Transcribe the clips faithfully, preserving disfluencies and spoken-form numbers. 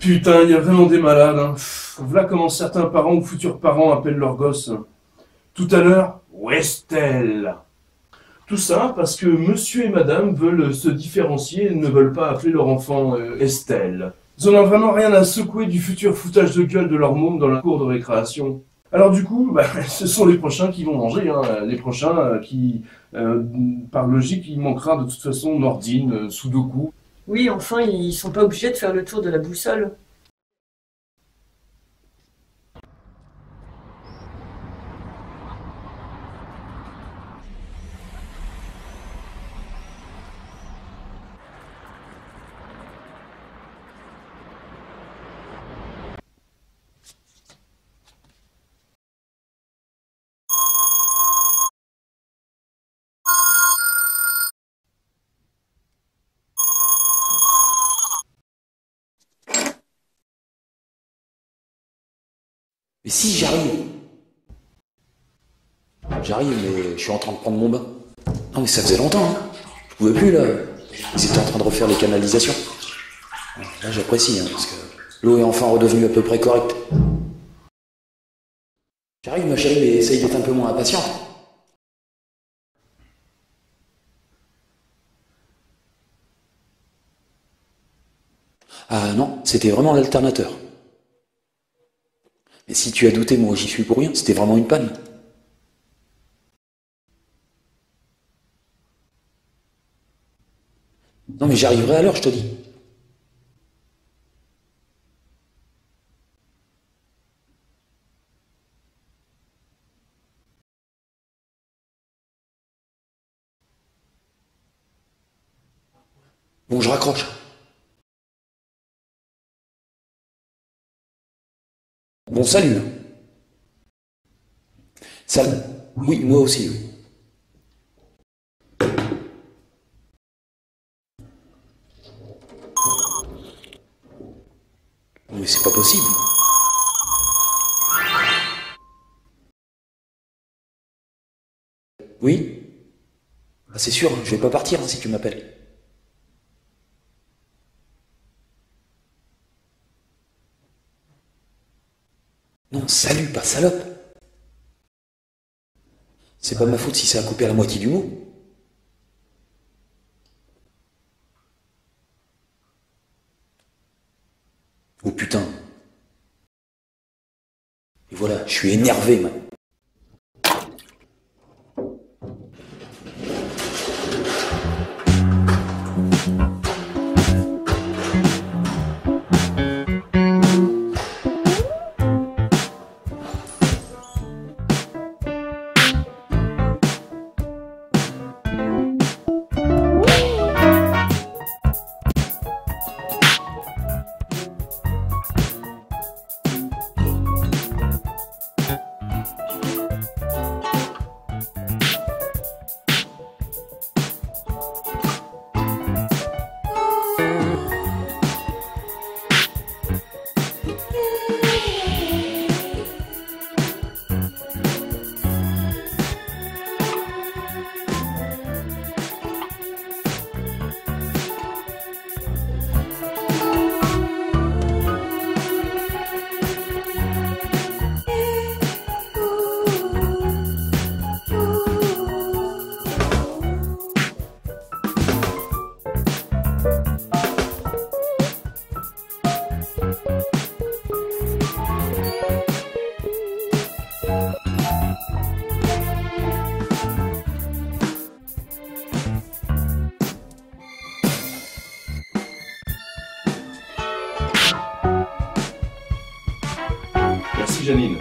putain, il y a vraiment des malades. Hein. Pff, voilà comment certains parents ou futurs parents appellent leurs gosses. Tout à l'heure, Westel. Tout ça parce que monsieur et madame veulent se différencier et ne veulent pas appeler leur enfant euh, Estelle. Ils en ont vraiment rien à secouer du futur foutage de gueule de leur môme dans la cour de récréation. Alors du coup, bah, ce sont les prochains qui vont manger, hein. Les prochains euh, qui, euh, par logique, il manquera de toute façon Nordine, euh, Sudoku. Oui, enfin, ils sont pas obligés de faire le tour de la boussole. Mais si, j'arrive. J'arrive, mais je suis en train de prendre mon bain. Non, mais ça faisait longtemps, hein. Je pouvais plus, là. Ils étaient en train de refaire les canalisations. Là, j'apprécie, hein, parce que l'eau est enfin redevenue à peu près correcte. J'arrive, ma chérie, mais essaye d'être un peu moins impatiente. Ah non, c'était vraiment l'alternateur. Mais si tu as douté, moi j'y suis pour rien, c'était vraiment une panne. Non mais j'arriverai à l'heure, je te dis. Bon, je raccroche. Bon, salut. Salut. Oui, moi aussi, oui. Mais c'est pas possible. Oui? Ah, c'est sûr, je vais pas partir hein, si tu m'appelles. Non, salut, pas salope. C'est pas ma faute si ça a coupé à la moitié du mot. Oh putain. Et voilà, je suis énervé maintenant. Merci Janine.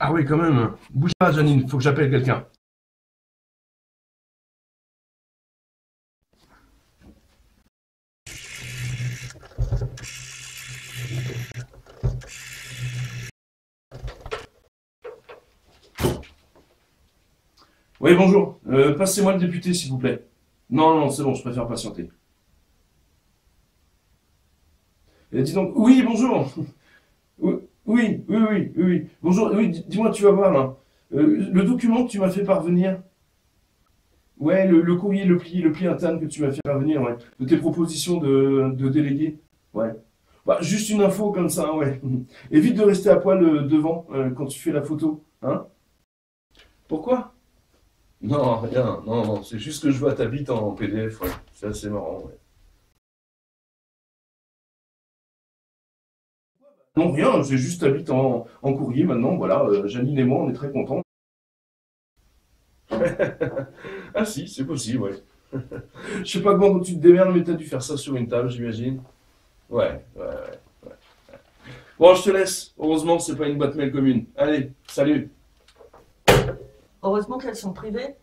Ah oui, quand même. Bouge pas, Janine, faut que j'appelle quelqu'un. Oui, bonjour. Euh, passez-moi le député, s'il vous plaît. Non, non, c'est bon, je préfère patienter. Et dis donc, oui, bonjour. Oui, oui, oui, oui, oui, oui. Bonjour, oui, dis- dis-moi, tu vas voir, là. Euh, le document que tu m'as fait parvenir, ouais, le, le courrier, le pli, le pli interne que tu m'as fait parvenir, ouais, de tes propositions de, de délégués, ouais. Bah, juste une info comme ça, ouais. Évite de rester à poil euh, devant euh, quand tu fais la photo, hein. Pourquoi? Non, rien, non, non, c'est juste que je vois ta bite en P D F, ouais. C'est assez marrant, ouais. Non, rien, j'ai juste ta bite en, en courrier maintenant, voilà, euh, Janine et moi, on est très contents. Ah si, c'est possible, ouais. Je sais pas comment tu te démerdes, mais t'as dû faire ça sur une table, j'imagine. Ouais, ouais, ouais. Bon, je te laisse. Heureusement, c'est pas une boîte mail commune. Allez, salut. Heureusement qu'elles sont privées.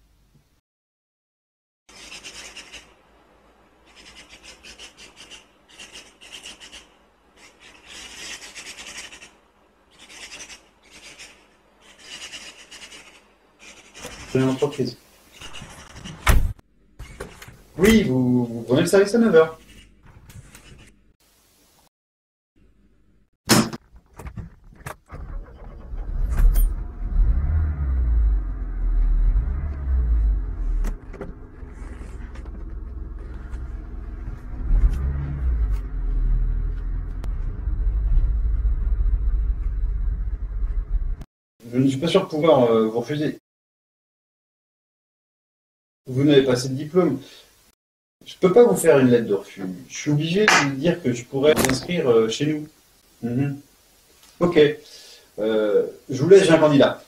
C'est une entreprise. Oui, vous, vous prenez le service à neuf heures. Je ne suis pas sûr de pouvoir euh, vous refuser. Vous n'avez pas assez de diplôme. Je peux pas vous faire une lettre de refus. Je suis obligé de vous dire que je pourrais vous inscrire euh, chez nous. Mhm. Ok. Euh, je vous laisse, j'ai un candidat.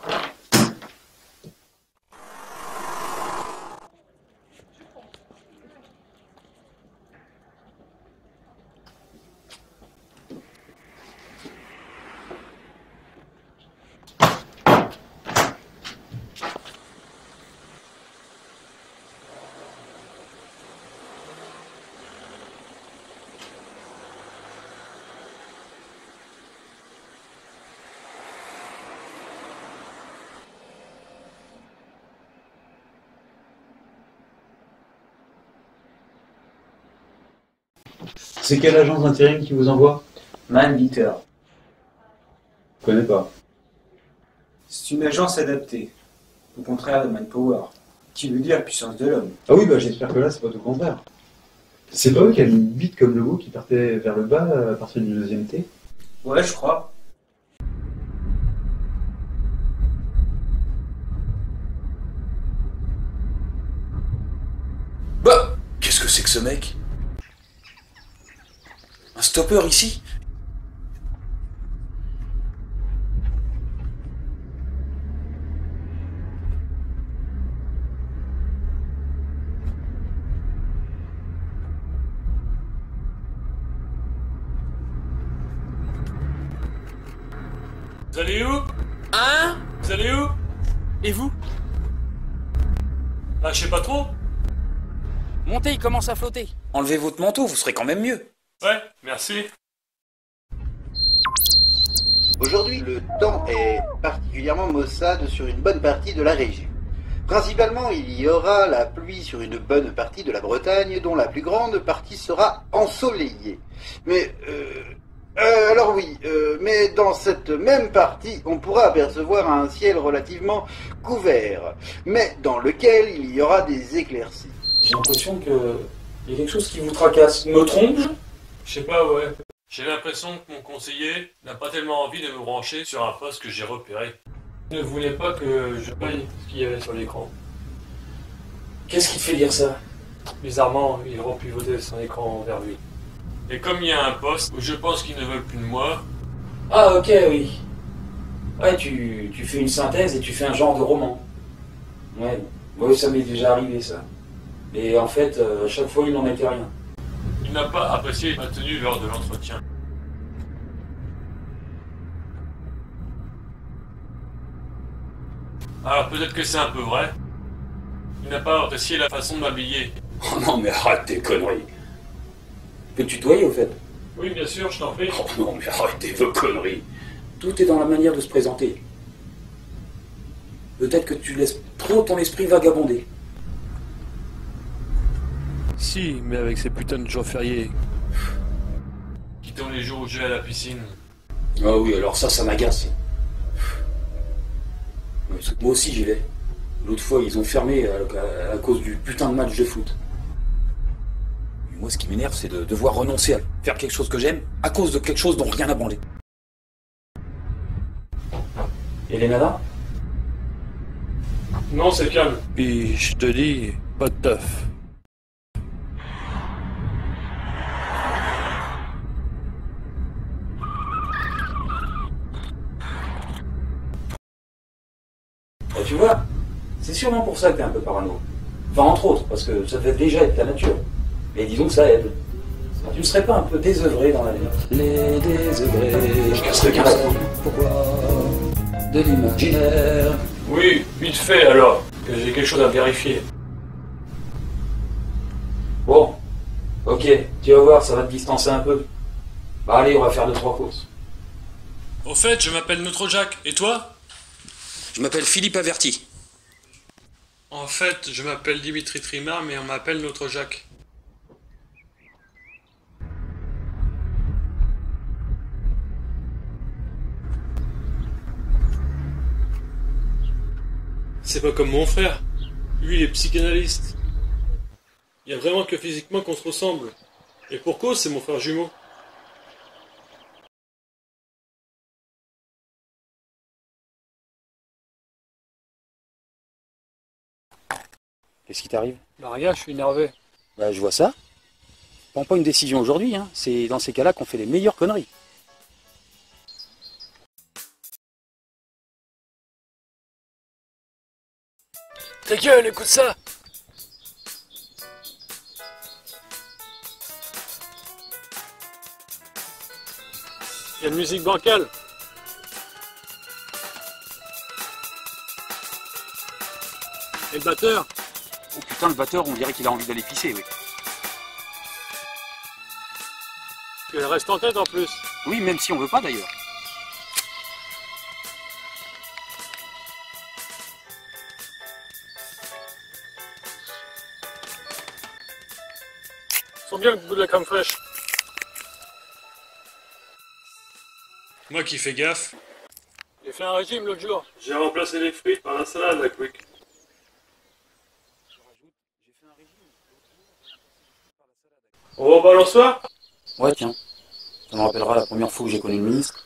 C'est quelle agence d'intérim qui vous envoie? Manbiter. Je connais pas. C'est une agence adaptée, au contraire de Manpower, qui veut dire puissance de l'homme. Ah oui, bah j'espère que là, c'est pas tout le contraire. C'est pas eux qui avaient une bite comme logo qui partait vers le bas à partir du deuxième T? Ouais, je crois. Bah, qu'est-ce que c'est que ce mec? Un stopper ici? Vous allez où? Hein? Vous allez où? Et vous? Ah, je sais pas trop. Montez, il commence à flotter. Enlevez votre manteau, vous serez quand même mieux. Ouais, merci. Aujourd'hui, le temps est particulièrement maussade sur une bonne partie de la région. Principalement, il y aura la pluie sur une bonne partie de la Bretagne, dont la plus grande partie sera ensoleillée. Mais, euh, euh, alors oui, euh, mais dans cette même partie, on pourra apercevoir un ciel relativement couvert, mais dans lequel il y aura des éclaircies. J'ai l'impression que il y a quelque chose qui vous tracasse. Me trompe-je? Je sais pas, ouais. J'ai l'impression que mon conseiller n'a pas tellement envie de me brancher sur un poste que j'ai repéré. Il ne voulait pas que je voie ce qu'il y avait sur l'écran. Qu'est-ce qui te fait dire ça? Bizarrement, il repivotait son écran vers lui. Et comme il y a un poste où je pense qu'ils ne veulent plus de moi, Ah, ok, oui. Ouais, tu, tu fais une synthèse et tu fais un genre de roman. Ouais, ouais, ça m'est déjà arrivé, ça. Et en fait, euh, à chaque fois, il n'en était rien. il n'a pas apprécié ma tenue lors de l'entretien. Alors peut-être que c'est un peu vrai. Il n'a pas apprécié la façon de m'habiller. Oh non, mais arrête tes conneries. Tu peux te tutoyer, au fait? Oui, bien sûr, je t'en prie. Oh non, mais arrêtez vos conneries. Tout est dans la manière de se présenter. Peut-être que tu laisses trop ton esprit vagabonder. Si, mais avec ces putains de jours fériés. Quittons les jours où je vais à la piscine. Ah oui, alors ça, ça m'agace. Moi aussi, j'y vais. L'autre fois, ils ont fermé à, à- à cause du putain de match de foot. Et moi, ce qui m'énerve, c'est de devoir renoncer à faire quelque chose que j'aime à cause de quelque chose dont rien n'a branlé. Et les nanas? Non, c'est calme. Puis je te dis, pas de teuf. Bah, tu vois, c'est sûrement pour ça que t'es un peu parano. Enfin, entre autres, parce que ça devait déjà être ta nature. Mais disons que ça aide. Tu ne serais pas un peu désœuvré dans la vie? Les désœuvrés, Je casserais bien la couille. pourquoi de l'imaginaire. Oui, vite fait alors, que j'ai quelque chose à vérifier. Bon, ok, tu vas voir, ça va te distancer un peu. Bah allez, on va faire deux, trois courses. Au fait, je m'appelle Notre Jack, et toi? Je m'appelle Philippe Averti. En fait, je m'appelle Dimitri Trimar, mais on m'appelle Notre Jack. C'est pas comme mon frère. Lui, il est psychanalyste. Il y a vraiment que physiquement qu'on se ressemble. Et pour cause, c'est mon frère jumeau. Qu'est-ce qui t'arrive? Bah regarde, je suis énervé. Bah, je vois ça. Prends pas une décision aujourd'hui, hein. C'est dans ces cas-là qu'on fait les meilleures conneries. Ta gueule, écoute ça! Il y a une musique bancale. Et le batteur? Oh putain, le batteur, on dirait qu'il a envie d'aller pisser, oui. Elle reste en tête en plus. Oui, même si on veut pas d'ailleurs. Ils sont bien le goût de la crème fraîche. Moi qui fais gaffe. J'ai fait un régime l'autre jour. J'ai remplacé les frites par la salade à Quick. Oh, balançoire? Ouais, tiens. Ça me rappellera la première fois que j'ai connu le ministre.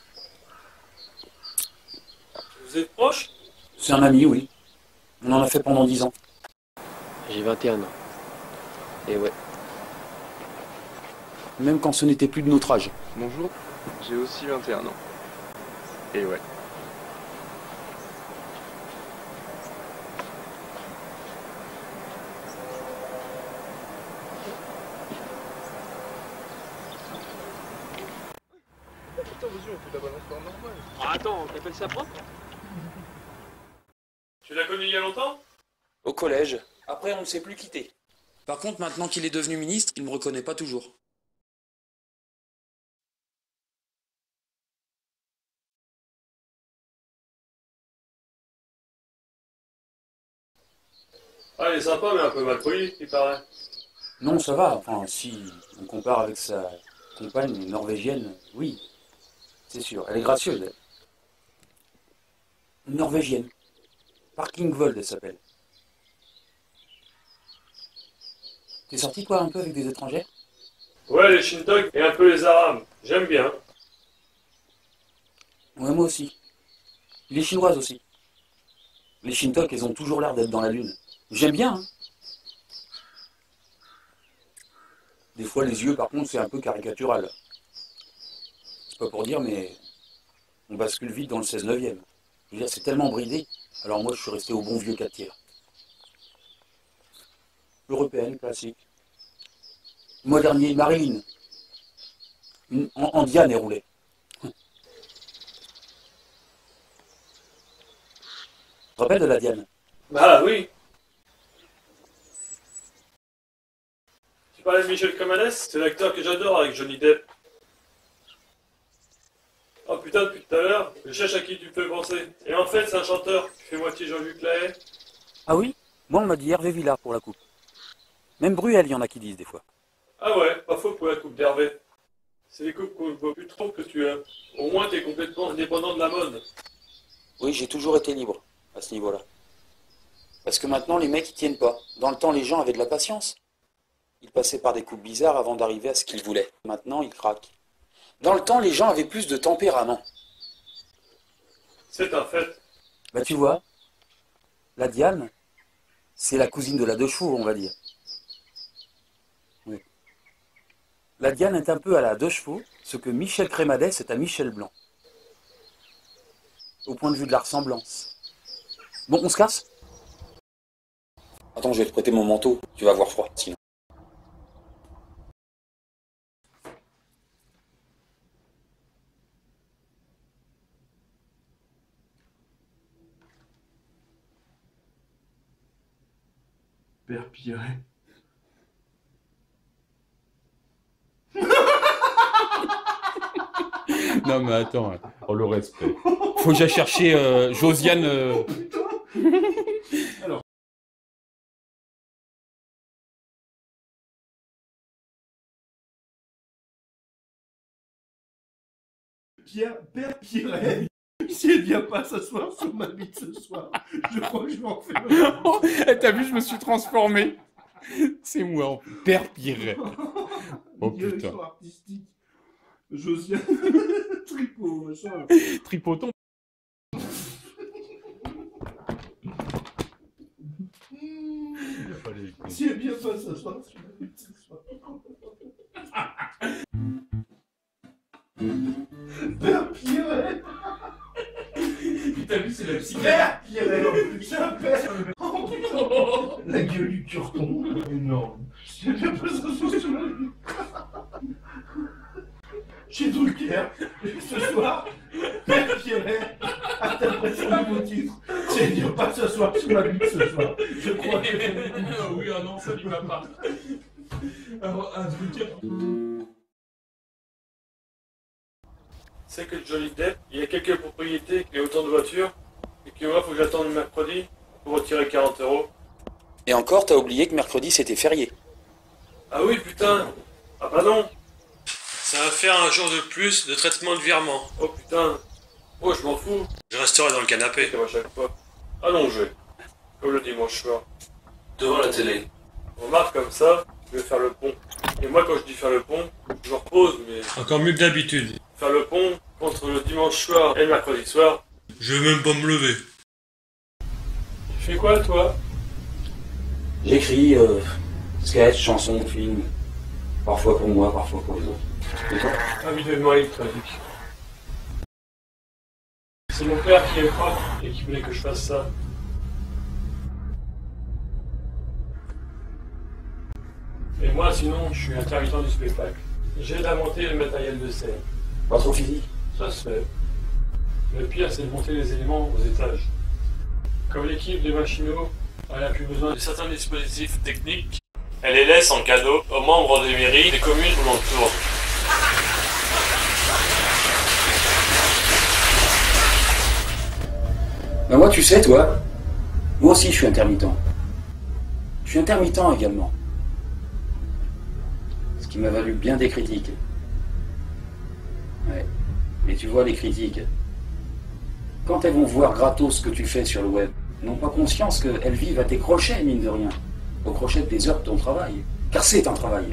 Vous êtes proches? C'est un ami, oui. On en a fait pendant dix ans. J'ai vingt et un ans. Et ouais. Même quand ce n'était plus de notre âge. Bonjour, j'ai aussi vingt et un ans. Et ouais. Ah, attends, t'appelles ça propre? Tu l'as connu il y a longtemps? Au collège. Après, on ne s'est plus quitté. Par contre, maintenant qu'il est devenu ministre, il ne me reconnaît pas toujours. Ah, il est sympa, mais un peu mal poli, il paraît. Non, ça va. Enfin, si on compare avec sa compagne norvégienne, oui. C'est sûr. Elle est gracieuse, elle. Une norvégienne. Parkingvold, elle s'appelle. T'es sorti, quoi, un peu avec des étrangères? Ouais, les Shintok et un peu les Arabes. J'aime bien. Ouais, moi aussi. Les Chinoises aussi. Les Shintok, elles ont toujours l'air d'être dans la lune. J'aime bien, hein. Des fois, les yeux, par contre, c'est un peu caricatural. C'est pas pour dire, mais on bascule vite dans le seize neuvième. Je veux dire, c'est tellement bridé. Alors moi, je suis resté au bon vieux quatre tiers. Européenne, classique. Mois dernier, Marilyn. Une, en, en Diane, elle roulait. te rappelles de la Diane? Bah oui. Tu parlais de Michel Comanes? C'est l'acteur que j'adore avec Johnny Depp. Oh putain, depuis tout à l'heure, je cherche à qui tu peux penser. Et en fait, c'est un chanteur qui fait moitié Jean-Luc Lahaye. Ah oui? Moi, on m'a dit Hervé Villard pour la coupe. Même Bruel, il y en a qui disent des fois. Ah ouais, pas faux pour la coupe d'Hervé. C'est les coupes qu'on ne voit plus trop que tu as. Au moins, t'es complètement indépendant de la mode. Oui, j'ai toujours été libre à ce niveau-là. Parce que maintenant, les mecs, ils tiennent pas. Dans le temps, les gens avaient de la patience. Ils passaient par des coupes bizarres avant d'arriver à ce qu'ils voulaient. Maintenant, ils craquent. Dans le temps, les gens avaient plus de tempérament. C'est un fait. Bah tu vois, la Diane, c'est la cousine de la deux chevaux, on va dire. Oui. La Diane est un peu à la deux chevaux, ce que Michel Crémadès est à Michel Blanc. Au point de vue de la ressemblance. Bon, on se casse? Attends, je vais te prêter mon manteau, tu vas avoir froid, sinon. Père Pierret. Non mais attends, oh, le respect. Faut que j'aille chercher euh, Josiane. Euh... Alors. Pierre, Père Pierret. Si elle vient pas s'asseoir sur ma bite ce soir, je crois que je vais en faire. Eh, t'as vu, je me suis transformé. C'est moi, Père Pierret. Oh putain. Direction artistique. Josiane. Tripot, machin. Tripoton. Si elle vient pas s'asseoir sur ma bite ce soir. Père Pierret. T'as vu, c'est la psychiatre. Père Pierret. C'est un père. Oh putain. La gueule du curton. Énorme. Si elle vient pas s'asseoir sur ma bite. Chez Drucker, ce soir, Père Pierret interprète son nouveau titre. Si elle vient pas s'asseoir sur ma bite ce soir, je crois que c'est beaucoup. Oui, ah non, ça lui va pas. Alors, un Drucker. C'est que Johnny Depp, il y a quelques propriétés et autant de voitures, et que moi, faut que j'attende mercredi pour retirer quarante euros. Et encore, t'as oublié que mercredi, c'était férié. Ah oui, putain. Ah bah non. Ça va faire un jour de plus de traitement de virement. Oh putain. Oh, je m'en fous. Je resterai dans le canapé, comme à chaque fois. Allongé. Comme le dimanche soir. Devant la télé. Remarque comme ça, je vais faire le pont. Et moi, quand je dis faire le pont, je me repose, mais... Encore mieux que d'habitude. Faire le pont contre le dimanche soir et le mercredi soir. Je vais même pas me lever. Tu fais quoi, toi? J'écris euh, sketch, chansons, films. Parfois pour moi, parfois pour les autres. Et toi? Habituellement électronique. C'est mon père qui est prof et qui voulait que je fasse ça. Et moi, sinon, je suis intermittent du spectacle. J'ai de la monter le matériel de scène. Pas trop physique. Ça se fait. Le pire, c'est de monter les éléments aux étages. Comme l'équipe des Machinaux, elle a plus besoin de certains dispositifs techniques, elle les laisse en cadeau aux membres des mairies des communes où l'on tourne. Ben moi, tu sais, toi, moi aussi, je suis intermittent. Je suis intermittent également. Ce qui m'a valu bien des critiques. Ouais. Mais tu vois, les critiques, quand elles vont voir gratos ce que tu fais sur le web, n'ont pas conscience qu'elles vivent à tes crochets, mine de rien. Au crochet des heures de ton travail. Car c'est un travail.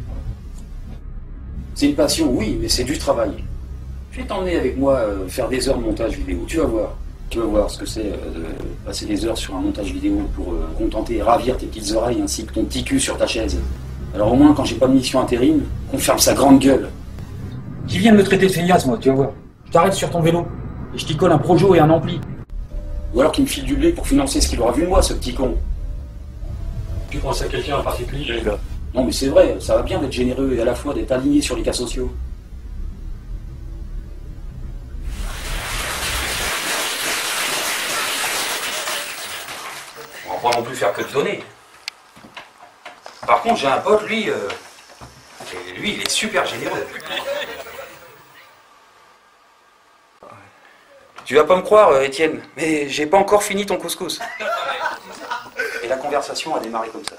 C'est une passion, oui, mais c'est du travail. Je vais t'emmener avec moi euh, faire des heures de montage vidéo. Tu vas voir. Tu vas voir ce que c'est euh, de passer des heures sur un montage vidéo pour euh, contenter et ravir tes petites oreilles ainsi que ton petit cul sur ta chaise. Alors au moins, quand j'ai pas de mission intérim, qu'on ferme sa grande gueule. Qui vient de me traiter de feignasse, moi, tu vas voir. Je t'arrête sur ton vélo et je t'y colle un projo et un ampli. Ou alors qu'il me file du blé pour financer ce qu'il aura vu de moi, ce petit con. Tu penses à quelqu'un en particulier, là? Non mais c'est vrai, ça va bien d'être généreux et à la fois d'être aligné sur les cas sociaux. pas non plus faire que de donner. Par contre, j'ai un pote, lui, euh, et lui, il est super généreux. Tu vas pas me croire, euh, Étienne, mais j'ai pas encore fini ton couscous. Et la conversation a démarré comme ça.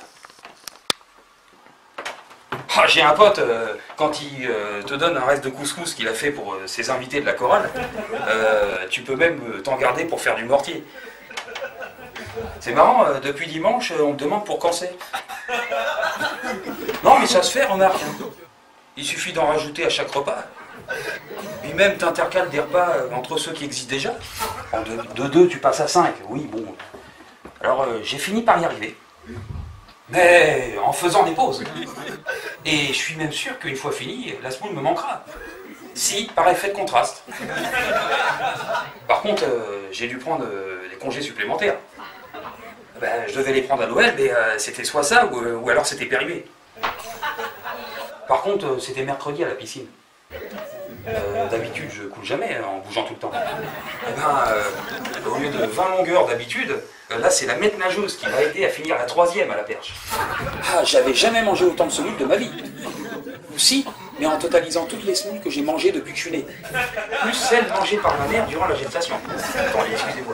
Ah, j'ai un pote, euh, quand il euh, te donne un reste de couscous qu'il a fait pour euh, ses invités de la chorale, euh, tu peux même euh, t'en garder pour faire du mortier. C'est marrant, euh, depuis dimanche, euh, on me demande pour quand c'est. Non, mais ça se fait, remarque. Hein. Il suffit d'en rajouter à chaque repas. Puis même, t'intercales des repas euh, entre ceux qui existent déjà. En deux, de deux, tu passes à cinq. Oui, bon. Alors, euh, j'ai fini par y arriver. Mais en faisant des pauses. Et je suis même sûr qu'une fois fini, la semoule me manquera. Si, par effet de contraste. Par contre, euh, j'ai dû prendre euh, des congés supplémentaires. Ben, je devais les prendre à Noël, mais euh, c'était soit ça, ou, ou alors c'était périmé. Par contre, euh, c'était mercredi à la piscine. Euh, d'habitude, je coule jamais hein, en bougeant tout le temps. Et ben, euh, au lieu de vingt longueurs d'habitude, euh, là c'est la maître nageuse qui m'a aidé à finir la troisième à la perche. Ah, j'avais jamais mangé autant de semoules de ma vie. Si, mais en totalisant toutes les semoules que j'ai mangées depuis que je suis né. Plus celles mangées par ma mère durant la gestation. Attendez, excusez-moi.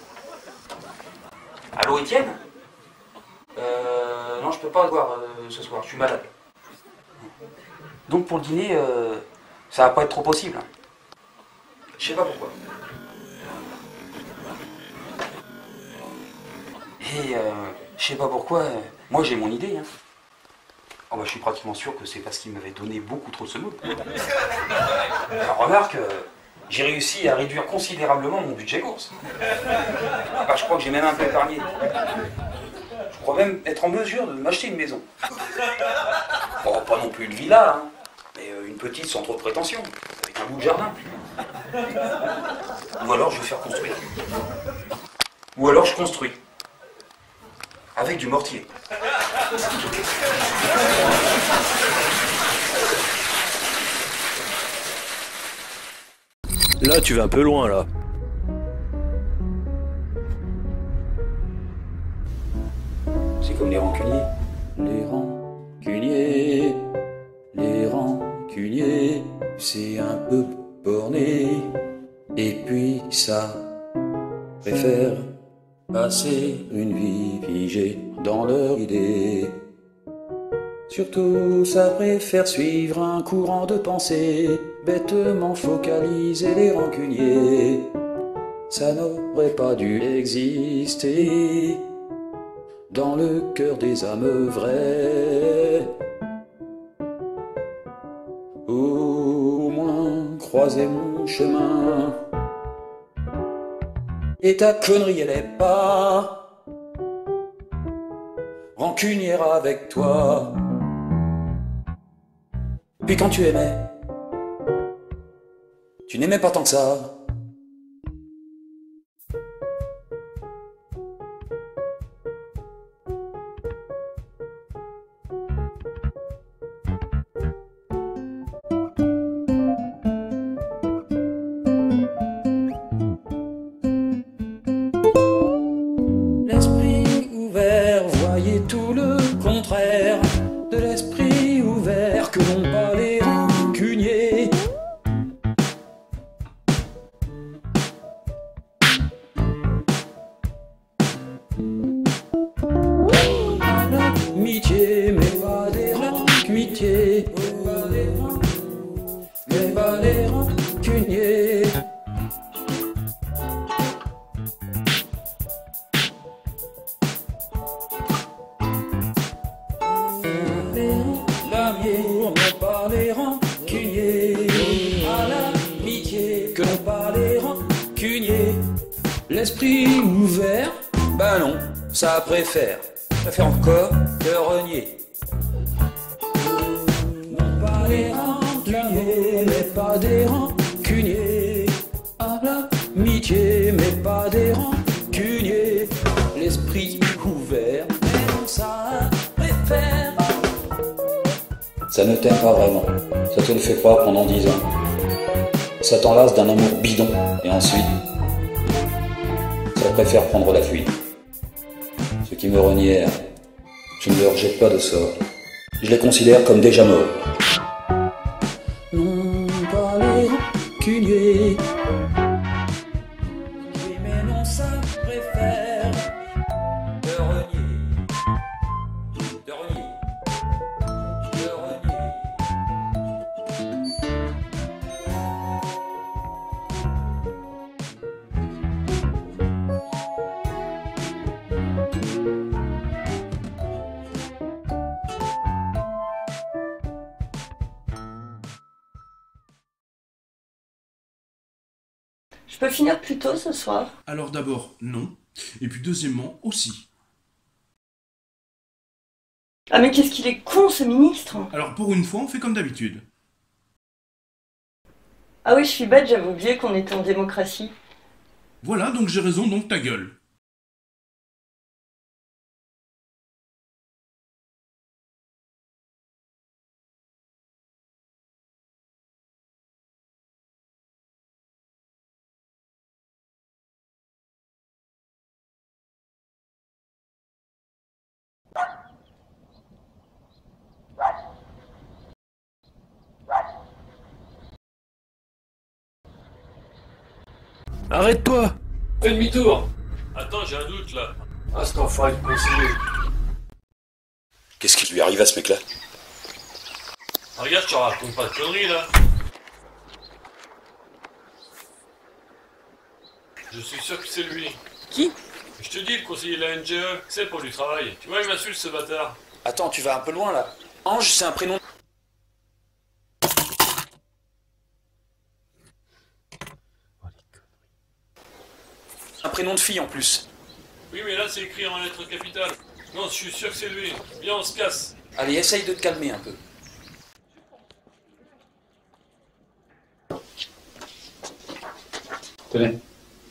Allô, Étienne? Euh... Non, je peux pas te voir euh, ce soir, je suis malade. Donc pour le dîner, euh, ça va pas être trop possible. Hein. Je sais pas pourquoi. Et euh, je sais pas pourquoi, euh, moi j'ai mon idée. Hein. Oh bah, je suis pratiquement sûr que c'est parce qu'il m'avait donné beaucoup trop de semoule. Alors remarque, euh, j'ai réussi à réduire considérablement mon budget course. Bah, je crois que j'ai même un peu épargné. Je crois même être en mesure de m'acheter une maison. Bon, pas non plus une villa, hein, mais une petite sans trop de prétention, avec un bout de jardin. Ou alors je vais faire construire. Ou alors je construis. Avec du mortier. Là, tu vas un peu loin, là. C'est comme les rancuniers. Les rancuniers, les rancuniers, c'est un peu borné. Et puis ça préfère passer une vie figée dans leur idée. Surtout, ça préfère suivre un courant de pensée, bêtement focaliser les rancuniers. Ça n'aurait pas dû exister dans le cœur des âmes vraies. Au moins, croiser mon chemin. Et ta connerie, elle est pas rancunière avec toi. Puis quand tu aimais, tu n'aimais pas tant que ça. L'esprit ouvert, voyez tout le contraire de l'esprit ouvert que l'on pas les rancuniers. L'amitié, mais pas des rancuniers, mais pas des rancuniers. L'amour, mais pas les rancuniers. À l'amitié, que l'on pas les rancuniers. L'esprit ouvert, ben non, ça préfère. Ça fait encore de renier. Non pas les rancuniers, mais pas des rancuniers. À l'amitié, mais pas des rancuniers. L'esprit ouvert, mais non, ça préfère. Ça ne t'aime pas vraiment, ça te le fait croire pendant dix ans. Ça t'enlace d'un amour bidon, et ensuite, ça préfère prendre la fuite. Ceux qui me renièrent, je ne leur jette pas de sort. Je les considère comme déjà morts. Non, pas les rancuniers. Mais non, ça préfère te renier. Te renier. Te renier. Je peux finir plus tôt ce soir? Alors d'abord, non. Et puis deuxièmement, aussi. Ah mais qu'est-ce qu'il est con ce ministre! Alors pour une fois, on fait comme d'habitude. Ah oui, je suis bête, j'avais oublié qu'on était en démocratie. Voilà, donc j'ai raison, donc ta gueule. Arrête-toi! Fais demi-tour! Attends, j'ai un doute là. Ah, cet enfoiré de conseiller. Qu'est-ce qui lui arrive à ce mec-là? Ah, regarde, je te raconte pas de conneries là. Je suis sûr que c'est lui. Qui? Je te dis, le conseiller de la N G E, c'est pour du travail. Tu vois, il m'insulte ce bâtard. Attends, tu vas un peu loin là. Ange, c'est un prénom. Un prénom de fille en plus. Oui, mais là c'est écrit en lettres capitales. Non, je suis sûr que c'est lui. Viens, on se casse. Allez, essaye de te calmer un peu. Tenez.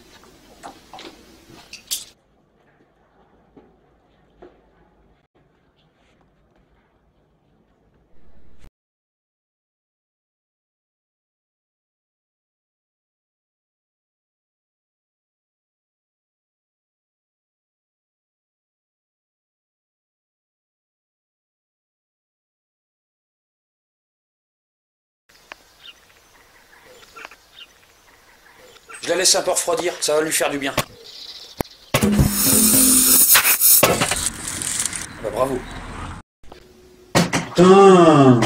Je la laisse un peu refroidir, ça va lui faire du bien. Bah bravo. Putain!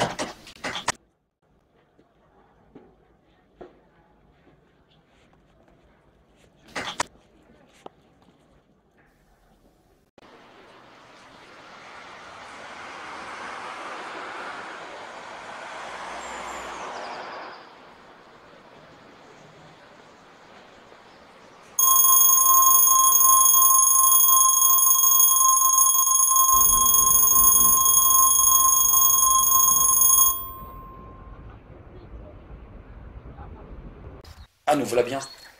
Ah, nous voilà bien.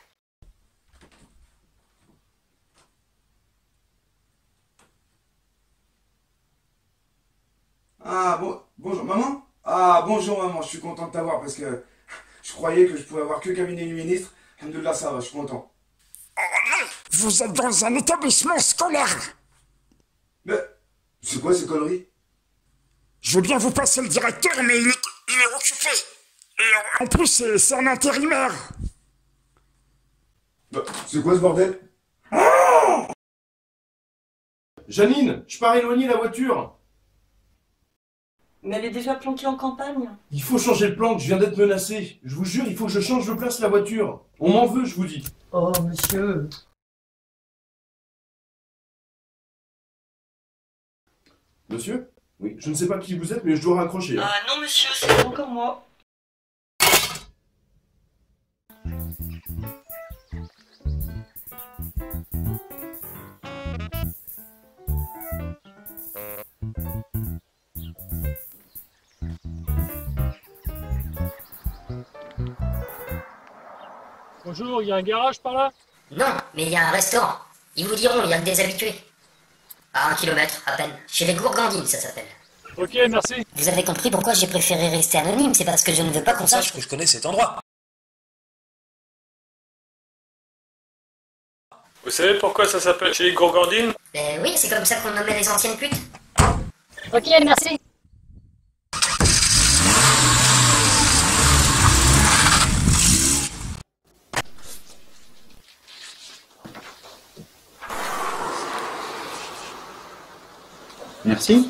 Ah, bon, bonjour, maman? Ah, bonjour, maman, je suis content de t'avoir parce que je croyais que je pouvais avoir que le cabinet du ministre. Alhamdoulilah, ça va, je suis content. Vous êtes dans un établissement scolaire. Mais, c'est quoi ces conneries? Je veux bien vous passer le directeur, mais il est, il est occupé. Et en plus, c'est c'est un intérimaire. Bah, c'est quoi ce bordel? Janine, je pars éloigner la voiture. Mais elle est déjà planquée en campagne. Il faut changer le plan, je viens d'être menacé. Je vous jure, il faut que je change de place la voiture. On m'en veut, je vous dis. Oh, monsieur. Monsieur? Oui, je ne sais pas qui vous êtes, mais je dois raccrocher. hein. Ah non, monsieur, c'est encore moi. Bonjour, il y a un garage par là? Non, mais il y a un restaurant. Ils vous diront, il y a que des habitués. À un kilomètre, à peine. Chez les Gourgandines, ça s'appelle. Ok, merci. Vous avez compris pourquoi j'ai préféré rester anonyme, c'est parce que je ne veux pas qu'on sache que je connais cet endroit. Vous savez pourquoi ça s'appelle chez les gourgandines? Ben oui, c'est comme ça qu'on nommait les anciennes putes. Ok, merci. Merci.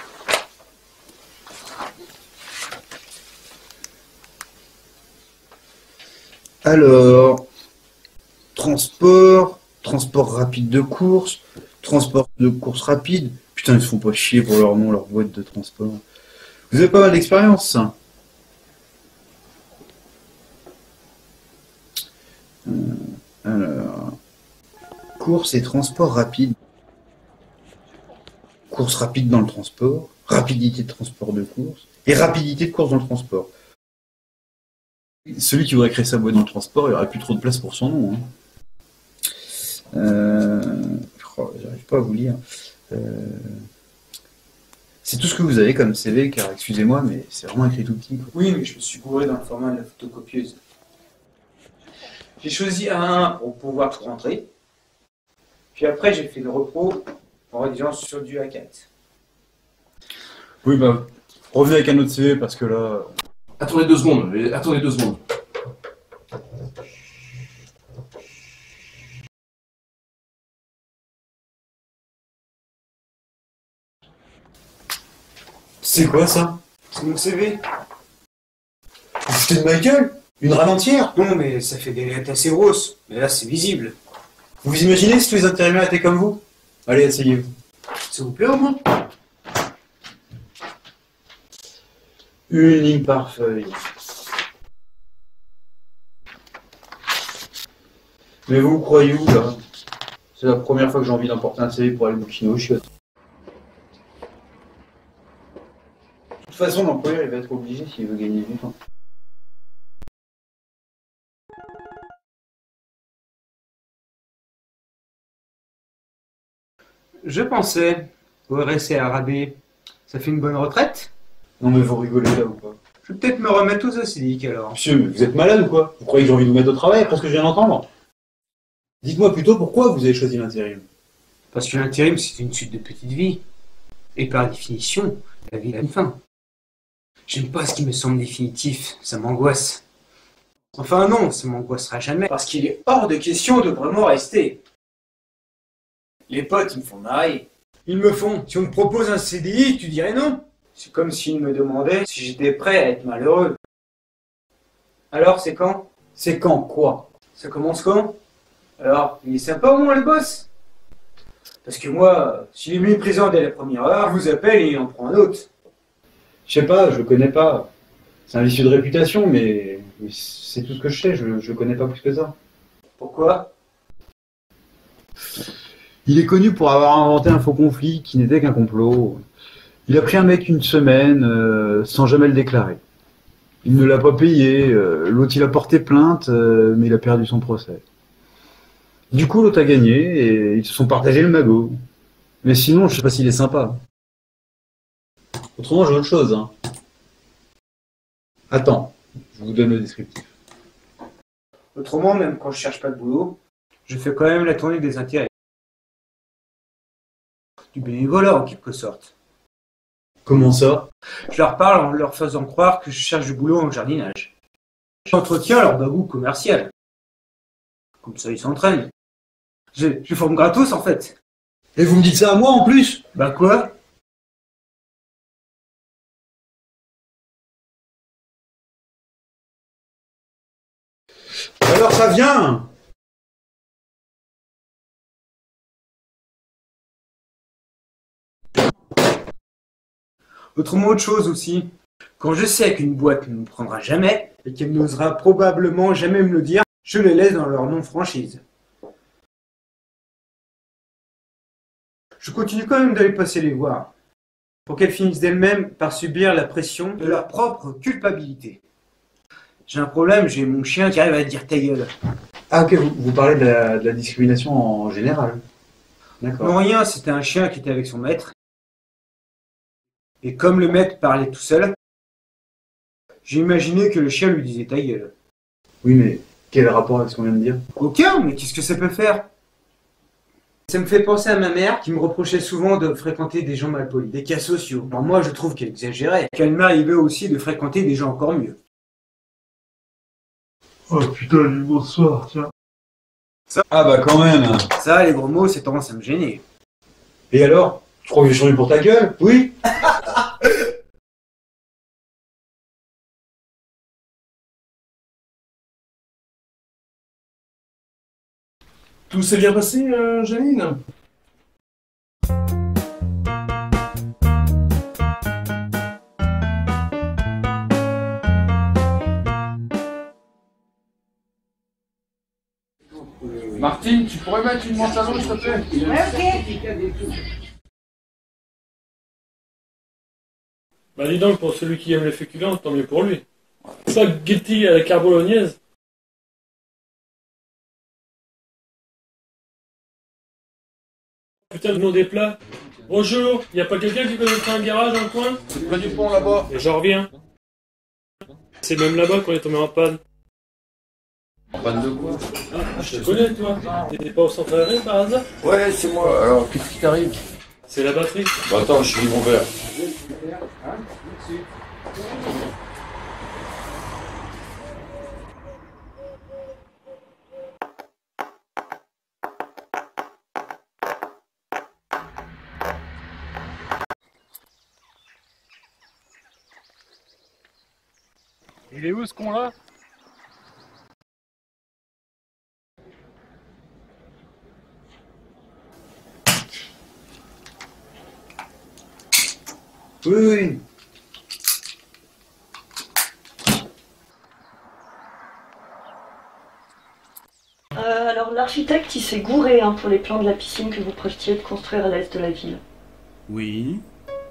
Alors, transport, transport rapide de course, transport de course rapide. Putain, ils se font pas chier pour leur nom, leur boîte de transport. Vous avez pas mal d'expérience, ça. Euh, alors, course et transport rapide. Course rapide dans le transport, rapidité de transport de course, et rapidité de course dans le transport. Celui qui voudrait créer sa boîte dans le transport, il n'y aurait plus trop de place pour son nom. Hein. Euh... Oh, j'arrive pas à vous lire. Euh... C'est tout ce que vous avez comme C V, car excusez-moi, mais c'est vraiment écrit tout petit. Quoi. Oui, mais je me suis gouré dans le format de la photocopieuse. J'ai choisi A un pour pouvoir tout rentrer. Puis après, j'ai fait le repro en rédigeant sur du A quatre. Oui, bah, revenez avec un autre C V parce que là... Attendez deux secondes, attendez deux secondes. C'est quoi ça? C'est mon C V. Vous foutez de ma gueule? Une ralentière? Non, mais ça fait des lettres assez grosses. Mais là, c'est visible. Vous vous imaginez si tous les intérimaires étaient comme vous? Allez, asseyez-vous. Ça vous plaît au moins? Une ligne par feuille. Mais vous, vous croyez où, là? C'est la première fois que j'ai envie d'emporter un C V pour aller bouquiner aux chiottes. De toute façon, l'employeur, il va être obligé s'il veut gagner du temps. Je pensais, au R S C à rabais, ça fait une bonne retraite? Non mais vous rigolez là ou pas? Je vais peut-être me remettre aux acédiques alors. Monsieur, mais vous êtes malade ou quoi? Vous croyez que j'ai envie de vous mettre au travail après ce que je viens d'entendre? Dites-moi plutôt pourquoi vous avez choisi l'intérim. Parce que l'intérim, c'est une suite de petites vies. Et par définition, la vie a une fin. J'aime pas ce qui me semble définitif, ça m'angoisse. Enfin non, ça m'angoissera jamais. Parce qu'il est hors de question de vraiment rester. Les potes, ils me font marrer. Ils me font, si on te propose un C D I, tu dirais non. C'est comme s'ils me demandaient si j'étais prêt à être malheureux. Alors, c'est quand? C'est quand quoi? Ça commence quand? Alors, il est sympa au moins le boss? Parce que moi, s'il est méprisant dès la première heure, il vous appelle et il en prend un autre. Je sais pas, je le connais pas. C'est un vicieux de réputation, mais, mais c'est tout ce que je sais, je, je le connais pas plus que ça. Pourquoi? Il est connu pour avoir inventé un faux conflit qui n'était qu'un complot. Il a pris un mec une semaine euh, sans jamais le déclarer. Il ne l'a pas payé, euh, l'autre il a porté plainte, euh, mais il a perdu son procès. Du coup l'autre a gagné et ils se sont partagés le magot. Mais sinon je sais pas s'il est sympa. Autrement j'ai autre chose. Hein. Attends, je vous donne le descriptif. Autrement, même quand je cherche pas de boulot, je fais quand même la tournée des intérêts. Du bénévolat en quelque sorte. Comment ça? Je leur parle en leur faisant croire que je cherche du boulot en jardinage. J'entretiens leur bagou commercial. Comme ça, ils s'entraînent. Je, je forme gratos, en fait. Et vous me dites ça à moi, en plus? Bah quoi? Alors ça vient! Autrement, autre chose aussi. Quand je sais qu'une boîte ne me prendra jamais, et qu'elle n'osera probablement jamais me le dire, je les laisse dans leur non-franchise. Je continue quand même d'aller passer les voir, pour qu'elles finissent d'elles-mêmes par subir la pression de leur propre culpabilité. J'ai un problème, j'ai mon chien qui arrive à dire ta gueule. Ah ok, vous, vous parlez de la, de la discrimination en général. D'accord. Non rien, c'était un chien qui était avec son maître. Et comme le maître parlait tout seul, j'ai imaginé que le chien lui disait ta gueule. Oui, mais quel rapport avec ce qu'on vient de dire? Aucun, mais qu'est-ce que ça peut faire? Ça me fait penser à ma mère qui me reprochait souvent de fréquenter des gens malpolis, des cas sociaux. Alors moi, je trouve qu'elle exagérait. Qu'elle m'arrivait aussi de fréquenter des gens encore mieux. Oh putain, du bonsoir, tiens. Ça, ah bah quand même. Ça, les gros mots, c'est tendance à me gêner. Et alors? Tu crois que j'ai changé pour ta gueule? Oui? Tout s'est bien passé, euh, Janine? Martine, tu pourrais mettre une menthe à l'eau, s'il te plaît? Ouais, ok. Bah dis donc, pour celui qui aime les féculents, tant mieux pour lui. Spaghetti à la carbonognaise. Putain, le nom des plats. Bonjour, y a pas quelqu'un qui connaîtrait un garage dans le coin? C'est près du pont là-bas. Et j'en reviens. C'est même là-bas qu'on est tombé en panne. En panne de quoi? Ah, je te connais, toi. T'étais pas au centre aéré par hasard? Ouais, c'est moi. Alors, qu'est-ce qui t'arrive? C'est la batterie. Bah attends, je suis mon verre. Il est où ce con là? Oui, oui. Euh, alors l'architecte il s'est gouré hein, pour les plans de la piscine que vous projetiez de construire à l'est de la ville. Oui.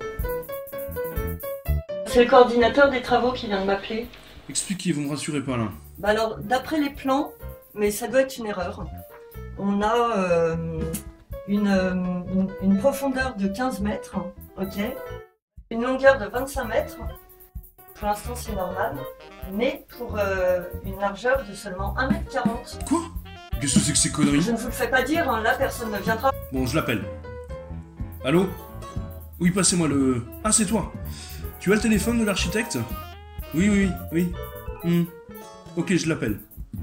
C'est le coordinateur des travaux qui vient de m'appeler. Expliquez, vous me rassurez pas là. Bah alors d'après les plans, mais ça doit être une erreur, on a euh, une, euh, une, une profondeur de quinze mètres, ok, une longueur de vingt-cinq mètres, pour l'instant c'est normal, mais pour euh, une largeur de seulement un mètre quarante. Quoi? Qu'est-ce que c'est que ces conneries? Je ne vous le fais pas dire, hein, là personne ne viendra. Bon, je l'appelle. Allô? Oui, passez-moi le... Ah, c'est toi. Tu as le téléphone de l'architecte? Oui, oui, oui. Hmm. Ok, je l'appelle.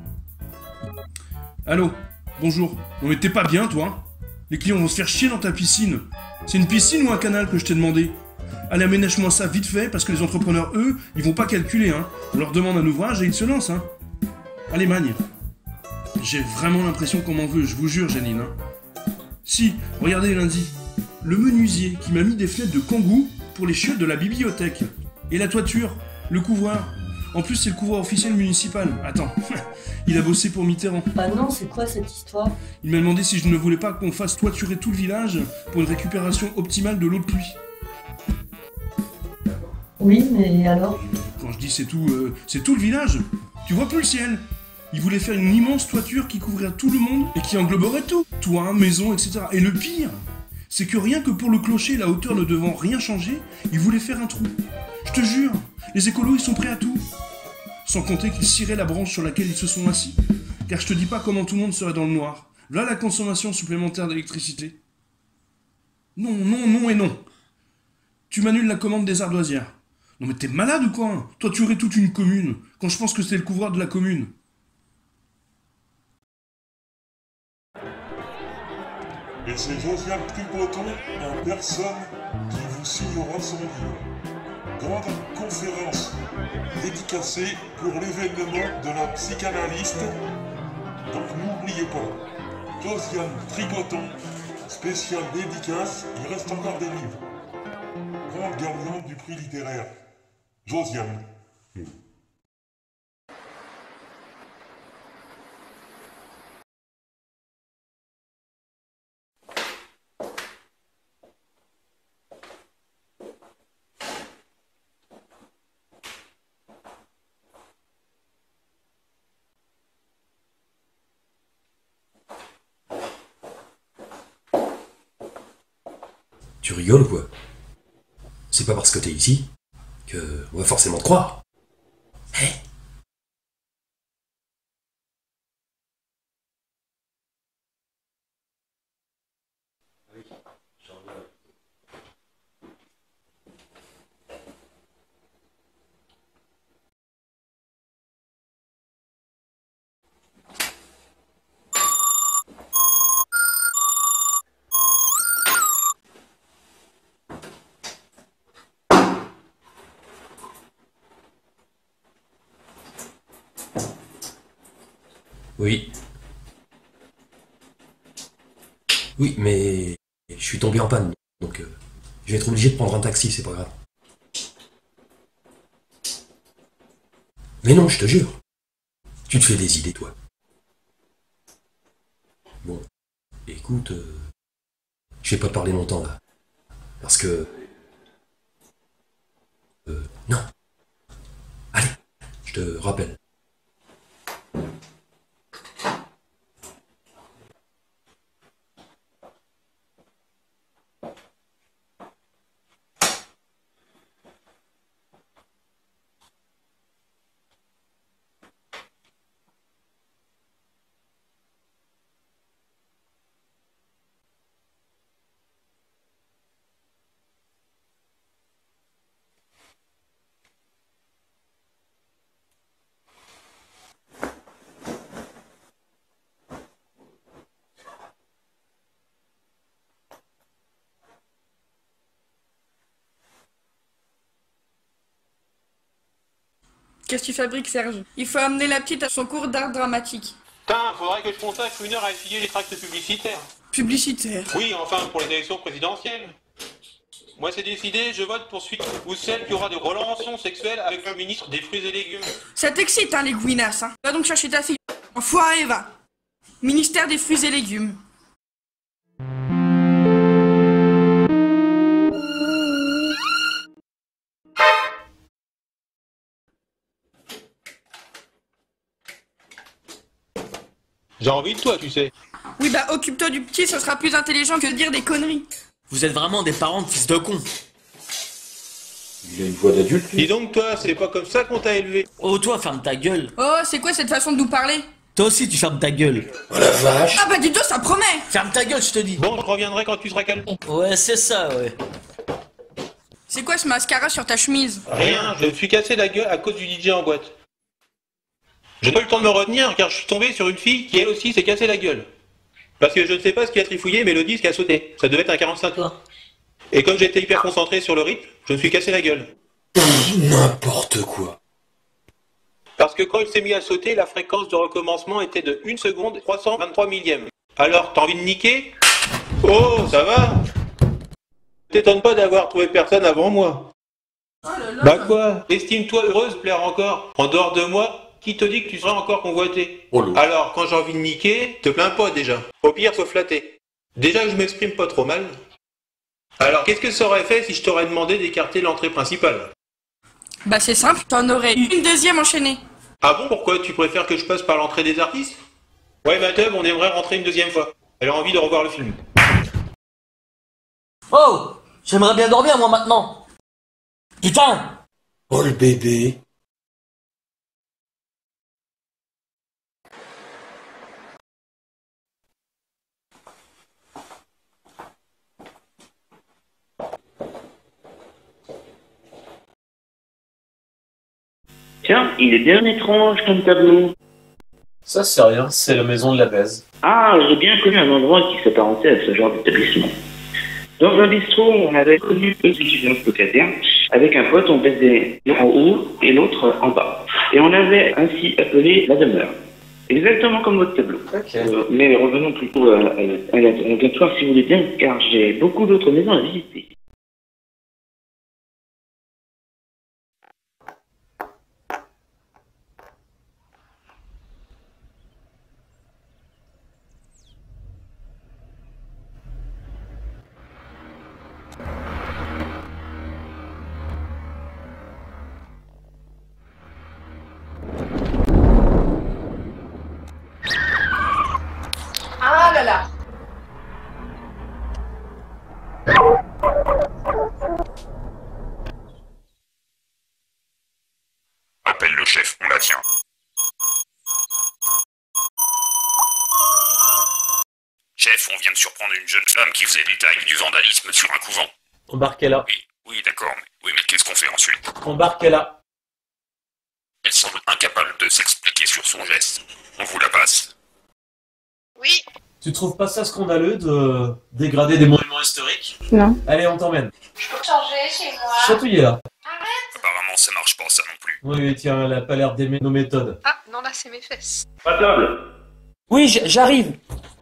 Allô? Bonjour. Non mais t'es pas bien, toi? Les clients vont se faire chier dans ta piscine. C'est une piscine ou un canal que je t'ai demandé? Allez, aménage-moi ça vite fait, parce que les entrepreneurs, eux, ils vont pas calculer, hein. On leur demande un ouvrage et ils se lancent, hein. Allez, magne. J'ai vraiment l'impression qu'on m'en veut, je vous jure, Janine, hein. Si, regardez lundi. Le menuisier qui m'a mis des fenêtres de kangou pour les chiottes de la bibliothèque. Et la toiture, le couvreur. En plus, c'est le couvreur officiel municipal. Attends, il a bossé pour Mitterrand. Bah non, c'est quoi cette histoire? Il m'a demandé si je ne voulais pas qu'on fasse toiturer tout le village pour une récupération optimale de l'eau de pluie. Oui, mais alors? Quand je dis c'est tout, euh, c'est tout le village. Tu vois plus le ciel. Il voulait faire une immense toiture qui couvrirait tout le monde et qui engloberait tout. Toit, maison, et cetera. Et le pire, c'est que rien que pour le clocher, la hauteur ne devant rien changer, il voulait faire un trou. Je te jure, les écolos, ils sont prêts à tout. Sans compter qu'ils ciraient la branche sur laquelle ils se sont assis. Car je te dis pas comment tout le monde serait dans le noir. Là, la consommation supplémentaire d'électricité. Non, non, non et non. Tu m'annules la commande des ardoisières. Non mais t'es malade ou quoi? Toi, tu aurais toute une commune, quand je pense que c'est le couvreur de la commune. Et c'est Josiane Tripoton en personne qui vous signera son livre. Grande conférence dédicacée pour l'événement de la psychanalyste. Donc n'oubliez pas, Josiane Tripoton, spéciale dédicace, il reste encore des livres. Grande gagnante du prix littéraire. Josiane. Tu rigoles ou quoi? C'est pas parce que t'es ici que on va forcément te croire. Hé? Oui. Oui, mais je suis tombé en panne, donc euh, je vais être obligé de prendre un taxi, c'est pas grave. Mais non, je te jure. Tu te fais des idées, toi. Bon, écoute, euh, je vais pas parler longtemps là. Parce que... Euh, non. Allez, je te rappelle. Qu'est-ce que tu fabriques, Serge? Il faut amener la petite à son cours d'art dramatique. Putain, faudrait que je consacre une heure à étudier les tracts publicitaires. Publicitaire? Oui, enfin, pour les élections présidentielles. Moi, c'est décidé, je vote pour celui ou celle qui aura des relations sexuelles avec le ministre des fruits et légumes. Ça t'excite, hein, les gouinasses, hein? Va donc chercher ta fille. Enfoiré, va. Ministère des fruits et légumes. J'ai envie de toi, tu sais. Oui, bah occupe-toi du petit, ce sera plus intelligent que de dire des conneries. Vous êtes vraiment des parents de fils de con. Il a une voix d'adulte. Dis donc, toi, c'est pas comme ça qu'on t'a élevé. Oh, toi, ferme ta gueule. Oh, c'est quoi cette façon de nous parler? Toi aussi, tu fermes ta gueule. Oh la vache. Ah bah dis donc, ça promet. Ferme ta gueule, je te dis. Bon, je reviendrai quand tu seras calme. Ouais, c'est ça, ouais. C'est quoi ce mascara sur ta chemise? Rien, je me suis cassé la gueule à cause du D J en boîte. J'ai pas eu le temps de me retenir car je suis tombé sur une fille qui elle aussi s'est cassé la gueule. Parce que je ne sais pas ce qui a trifouillé, mais le disque a sauté. Ça devait être un quarante-cinq tours. Et comme j'étais hyper concentré sur le rythme, je me suis cassé la gueule. N'importe quoi. Parce que quand il s'est mis à sauter, la fréquence de recommencement était de une seconde trois cent vingt-trois millièmes. Alors, t'as envie de niquer? Oh, ça va? T'étonnes pas d'avoir trouvé personne avant moi. Oh là là. Bah quoi? Estime-toi heureuse, plaire encore. En dehors de moi, qui te dit que tu seras encore convoité? Oh là. Alors, quand j'ai envie de niquer, te plains pas déjà. Au pire, sois flatté. Déjà que je m'exprime pas trop mal. Alors, qu'est-ce que ça aurait fait si je t'aurais demandé d'écarter l'entrée principale? Bah c'est simple, t'en aurais eu une deuxième enchaînée. Ah bon, pourquoi? Tu préfères que je passe par l'entrée des artistes? Ouais, ma teub, on aimerait rentrer une deuxième fois. Elle a envie de revoir le film. Oh, j'aimerais bien dormir, moi, maintenant. Putain. Oh le bébé. Tiens, il est bien étrange comme tableau. Ça c'est rien, c'est la maison de la baise. Ah, j'ai bien connu un endroit qui s'apparentait à ce genre d'établissement. Dans un bistrot, on avait connu deux étudiants locataires. Avec un pote, on baisait l'un en haut et l'autre en bas. Et on avait ainsi appelé la demeure. Exactement comme votre tableau. Okay. Euh, mais revenons plutôt à, à, à la à la soir si vous voulez bien, car j'ai beaucoup d'autres maisons à visiter. Ah là là. Appelle le chef, on la tient. Chef, on vient de surprendre une jeune femme qui faisait des tags et du vandalisme sur un couvent. Embarquez-la. Oui, oui, d'accord, mais, oui, mais qu'est-ce qu'on fait ensuite? Embarquez-la. Elle semble incapable de s'expliquer sur son geste. On vous la passe. Oui. Tu trouves pas ça scandaleux de dégrader des monuments historiques? Non. Allez, on t'emmène. Je peux changer chez moi. Chatouillez-la. Apparemment, ça marche pas, ça non plus. Oui, oui, tiens, elle a pas l'air d'aimer nos méthodes. Ah, non, là, c'est mes fesses. À table. Oui, j- j'arrive.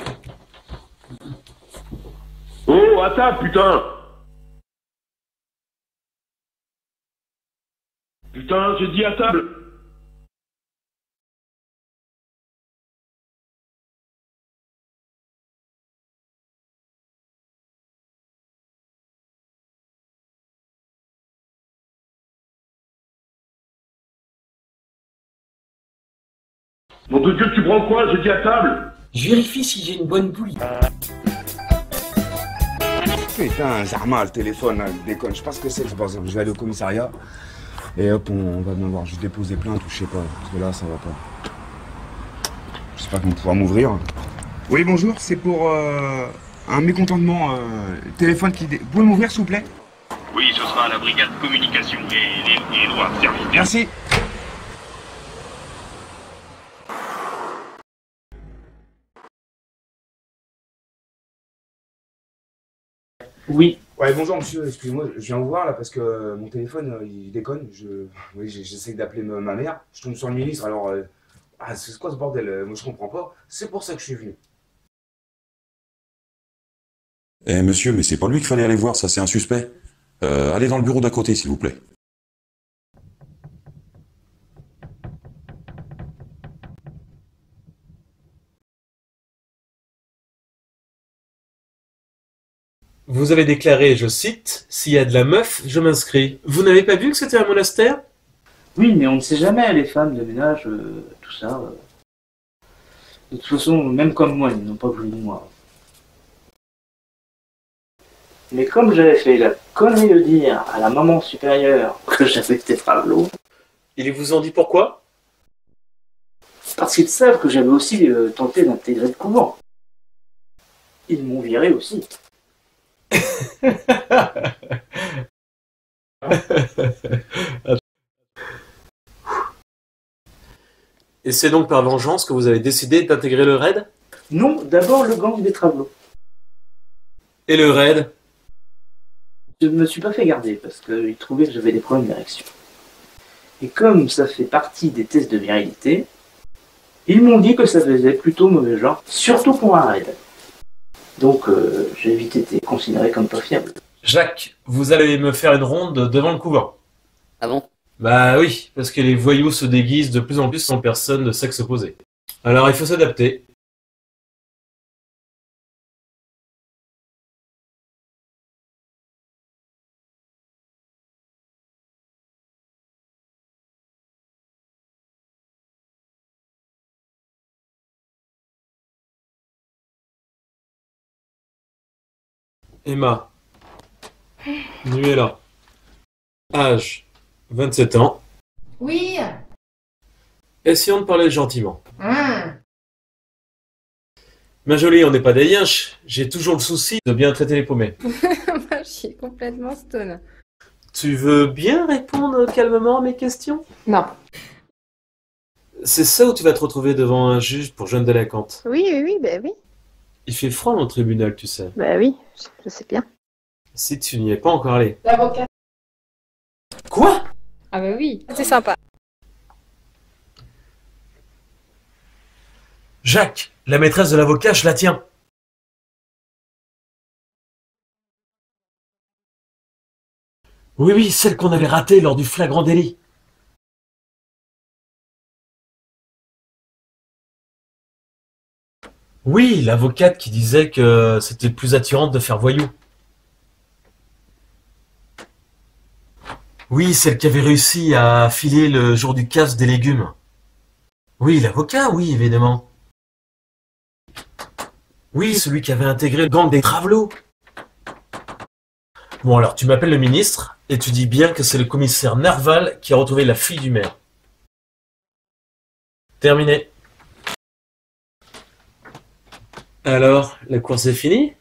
Oh, à table, putain! Putain, j'ai dit à table! Mon de Dieu, tu prends quoi? J'ai dit à table! Je vérifie si j'ai une bonne bouille. Putain, Zarma, le téléphone, là, il déconne. Je sais pas ce que c'est, c'est pas ça. Je vais aller au commissariat. Et hop, on, on va devoir juste déposer plainte ou je sais pas. Parce que là, ça va pas. J'espère qu'ils vont pouvoir m'ouvrir. Oui, bonjour, c'est pour euh, un mécontentement. Euh, téléphone qui. Dé... Vous pouvez m'ouvrir, s'il vous plaît? Oui, ce sera à la brigade communication et les, les droits de service. Merci. Oui. Ouais, bonjour monsieur, excusez-moi, je viens vous voir là parce que euh, mon téléphone euh, il déconne. Je, oui, j'ai- j'essaie d'appeler ma ma mère. Je tombe sur le ministre, alors. euh, Ah, c'est quoi ce bordel? euh, Moi je comprends pas. C'est pour ça que je suis venu. Eh monsieur, mais c'est pas lui qu'il fallait aller voir, ça c'est un suspect. Euh, allez dans le bureau d'à côté, s'il vous plaît. Vous avez déclaré, je cite, s'il y a de la meuf, je m'inscris. Vous n'avez pas vu que c'était un monastère? Oui, mais on ne sait jamais, les femmes de ménage, euh, tout ça. euh. De toute façon, même comme moi, ils n'ont pas voulu de moi. Mais comme j'avais fait la connerie de dire à la maman supérieure que j'avais été Travelo, Ils vous ont dit pourquoi? parce qu'ils savent que j'avais aussi euh, tenté d'intégrer le couvent. Ils m'ont viré aussi. Et c'est donc par vengeance que vous avez décidé d'intégrer le raid? Non, d'abord le gang des Travelots. Et le raid? Je ne me suis pas fait garder parce qu'ils trouvaient que j'avais des problèmes d'érection. Et comme ça fait partie des tests de virilité, ils m'ont dit que ça faisait plutôt mauvais genre, surtout pour un raid. Donc euh, j'ai vite été considéré comme pas fiable. Jacques, vous allez me faire une ronde devant le couvent. Ah bon? Bah oui, parce que les voyous se déguisent de plus en plus en personnes de sexe opposé. Alors il faut s'adapter. Emma, Nuela, âge vingt-sept ans. Oui. Essayons de parler gentiment. Hum. Ma jolie, on n'est pas des yinches. J'ai toujours le souci de bien traiter les paumés. Moi, je suis complètement stone. Tu veux bien répondre calmement à mes questions? Non. C'est ça où tu vas te retrouver devant un juge pour jeune délinquante. Oui, oui, oui, bah oui. Il fait froid dans le tribunal, tu sais. Bah oui, je, je sais bien. Si tu n'y es pas encore allé. L'avocat. Quoi? Ah bah oui, c'est sympa. Jacques, la maîtresse de l'avocat, je la tiens. Oui, oui, celle qu'on avait ratée lors du flagrant délit. Oui, l'avocate qui disait que c'était plus attirant de faire voyou. Oui, celle qui avait réussi à filer le jour du casse des légumes. Oui, l'avocat, oui, évidemment. Oui, celui qui avait intégré le gang des Travelots. Bon, alors, tu m'appelles le ministre, et tu dis bien que c'est le commissaire Nerval qui a retrouvé la fille du maire. Terminé. Alors, la course est finie?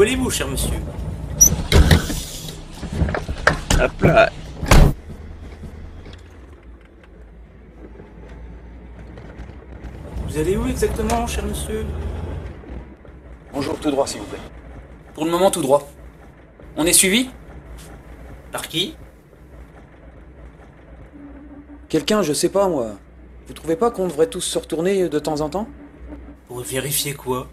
allez-vous, cher monsieur? Hop là. Vous allez où exactement, cher monsieur? Bonjour, tout droit, s'il vous plaît. Pour le moment, tout droit. On est suivi? Par qui? Quelqu'un, je sais pas, moi. Vous trouvez pas qu'on devrait tous se retourner de temps en temps? Pour vérifier quoi?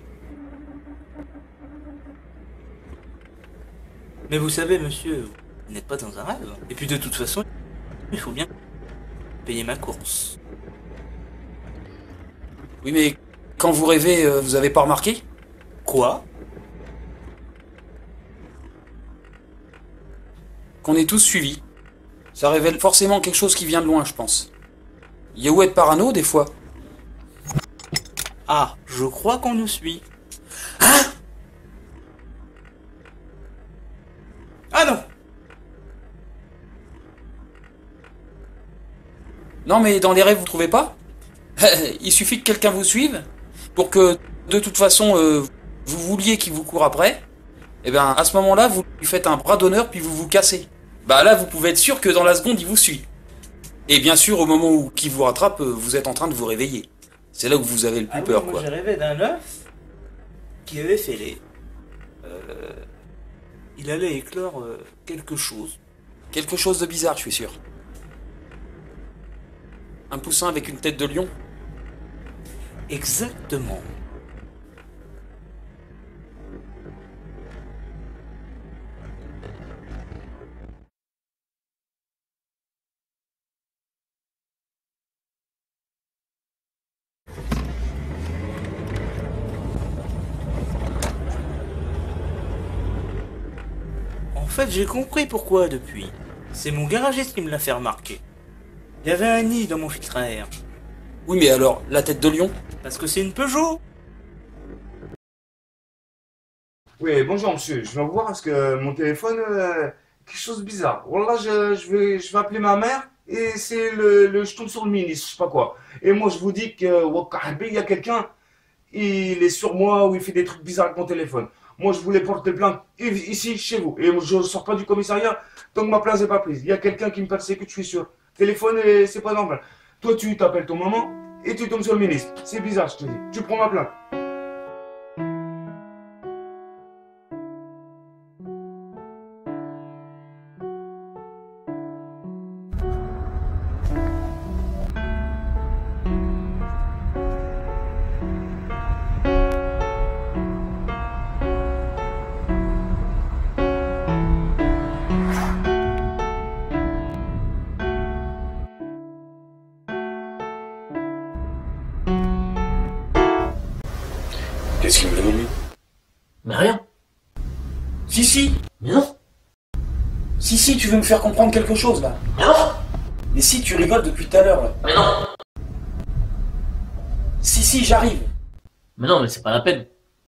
Mais vous savez, monsieur, vous n'êtes pas dans un rêve. Et puis de toute façon, il faut bien payer ma course. Oui, mais quand vous rêvez, euh, vous avez pas remarqué? Quoi? Qu'on est tous suivis. Ça révèle forcément quelque chose qui vient de loin, je pense. Il y a où être parano, des fois. Ah, je crois qu'on nous suit. Hein? Ah non! Non, mais dans les rêves, vous trouvez pas? Il suffit que quelqu'un vous suive pour que, de toute façon, euh, vous vouliez qu'il vous court après. Et bien, à ce moment-là, vous lui faites un bras d'honneur puis vous vous cassez. Bah là, vous pouvez être sûr que dans la seconde, il vous suit. Et bien sûr, au moment où il vous rattrape, vous êtes en train de vous réveiller. C'est là où vous avez le plus Ah peur, oui, moi quoi. j'ai rêvé d'un œuf qui avait fêlé. Euh, il allait éclore euh, quelque chose. Quelque chose de bizarre, je suis sûr. Un poussin avec une tête de lion? Exactement. En fait, j'ai compris pourquoi depuis. C'est mon garagiste qui me l'a fait remarquer. Il y avait un nid dans mon filtre à air. Oui, mais alors, la tête de lion? Parce que c'est une Peugeot. Oui, bonjour monsieur, je viens vous voir parce que mon téléphone, euh, quelque chose de bizarre. Voilà, je, je, vais, je vais appeler ma mère et c'est le, le, je tombe sur le ministre, je sais pas quoi. Et moi je vous dis que, Wakahabi, il y a quelqu'un, il est sur moi ou il fait des trucs bizarres avec mon téléphone. Moi je voulais porter plainte ici, chez vous. Et je sors pas du commissariat tant que ma place n'est pas prise. Il y a quelqu'un qui me persécute, je suis sûr. Téléphone, c'est pas normal. Toi tu t'appelles ton maman et tu tombes sur le ministre. C'est bizarre, je te dis. Tu prends ma plainte. Qu'est-ce qu'il me demande lui? Mais rien. Si, si. Mais non. Si, si, tu veux me faire comprendre quelque chose, là. Mais non. Mais si, tu rigoles depuis tout à l'heure, là. Mais non. Si, si, j'arrive. Mais non, mais c'est pas la peine.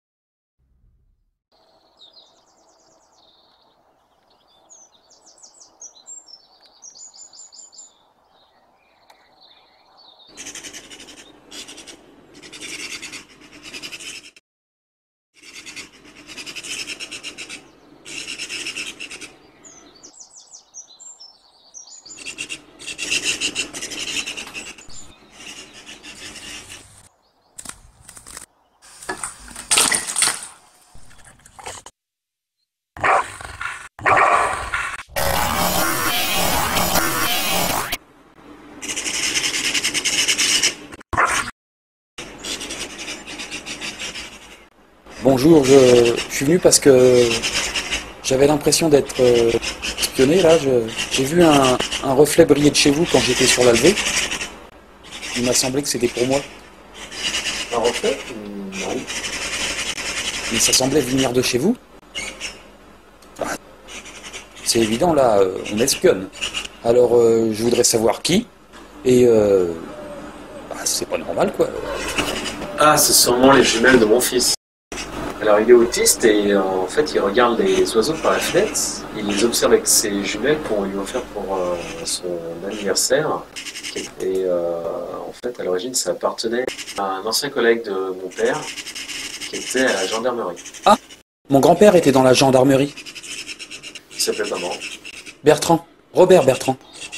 Bonjour, je, je suis venu parce que j'avais l'impression d'être euh, espionné, là. Je- J'ai vu un, un reflet briller de chez vous quand j'étais sur la levée. Il m'a semblé que c'était pour moi. Un reflet Non. Mais ça semblait venir de chez vous. Bah, c'est évident, là, euh, on espionne. Alors, euh, je voudrais savoir qui. Et euh, bah, c'est pas normal, quoi. Ah, c'est sûrement les jumelles de mon fils. Alors, il est autiste et euh, en fait, il regarde les oiseaux par la fenêtre. Il les observe avec ses jumelles pour lui offrir pour euh, son anniversaire. Et euh, en fait, à l'origine, ça appartenait à un ancien collègue de mon père qui était à la gendarmerie. Ah, Mon grand-père était dans la gendarmerie. Il s'appelle comment? Bertrand. Robert Bertrand.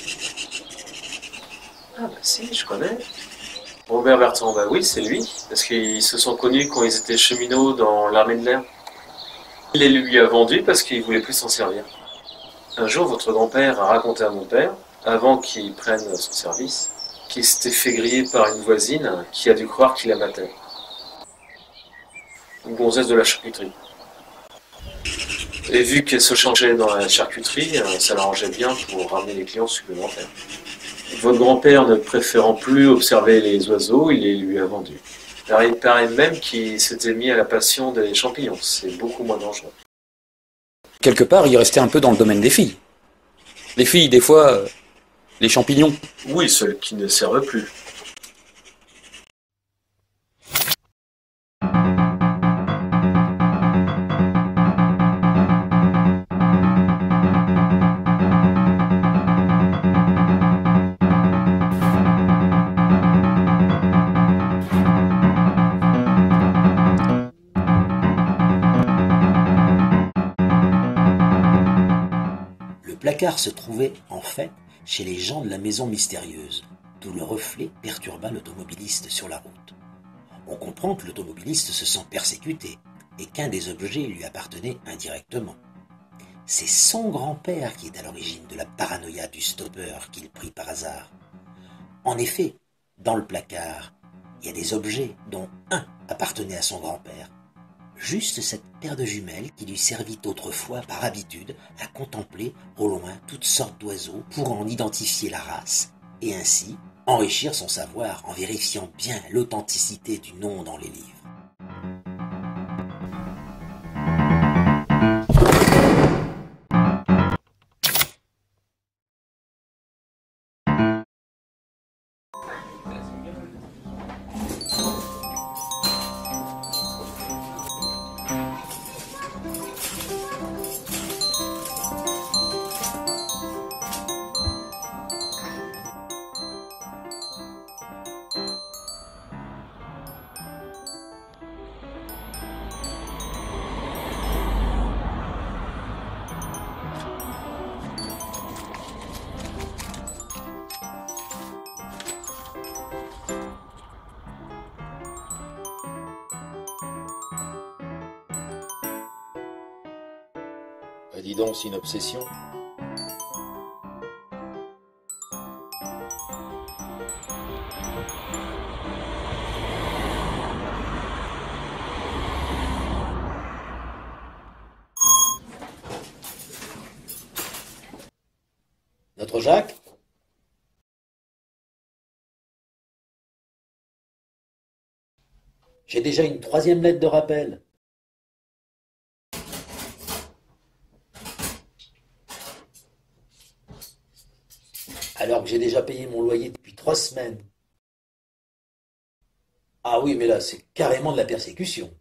Ah bah si, je connais. Robert Bertrand, bah oui, c'est lui. Parce qu'ils se sont connus quand ils étaient cheminots dans l'armée de l'air. Il les lui a vendus parce qu'il voulait plus s'en servir. Un jour, votre grand-père a raconté à mon père, avant qu'il prenne son service, qu'il s'était fait griller par une voisine qui a dû croire qu'il la matait. Une gonzesse de la charcuterie. Et vu qu'elle se changeait dans la charcuterie, ça l'arrangeait bien pour ramener les clients supplémentaires. Votre grand-père, ne préférant plus observer les oiseaux, il les lui a vendus. Alors, il paraît même qu'il s'était mis à la passion des champignons. C'est beaucoup moins dangereux. Quelque part, il restait un peu dans le domaine des filles. Les filles, des fois, euh, les champignons. Oui, ceux qui ne servent plus. Le placard se trouvait, en fait, chez les gens de la maison mystérieuse, d'où le reflet perturba l'automobiliste sur la route. On comprend que l'automobiliste se sent persécuté et qu'un des objets lui appartenait indirectement. C'est son grand-père qui est à l'origine de la paranoïa du stopper qu'il prit par hasard. En effet, dans le placard, il y a des objets dont un appartenait à son grand-père. Juste cette paire de jumelles qui lui servit autrefois par habitude à contempler au loin toutes sortes d'oiseaux pour en identifier la race et ainsi enrichir son savoir en vérifiant bien l'authenticité du nom dans les livres. Bah dis donc, c'est une obsession. Notre Jacques? J'ai déjà une troisième lettre de rappel. Alors que j'ai déjà payé mon loyer depuis trois semaines. Ah oui, mais là, c'est carrément de la persécution.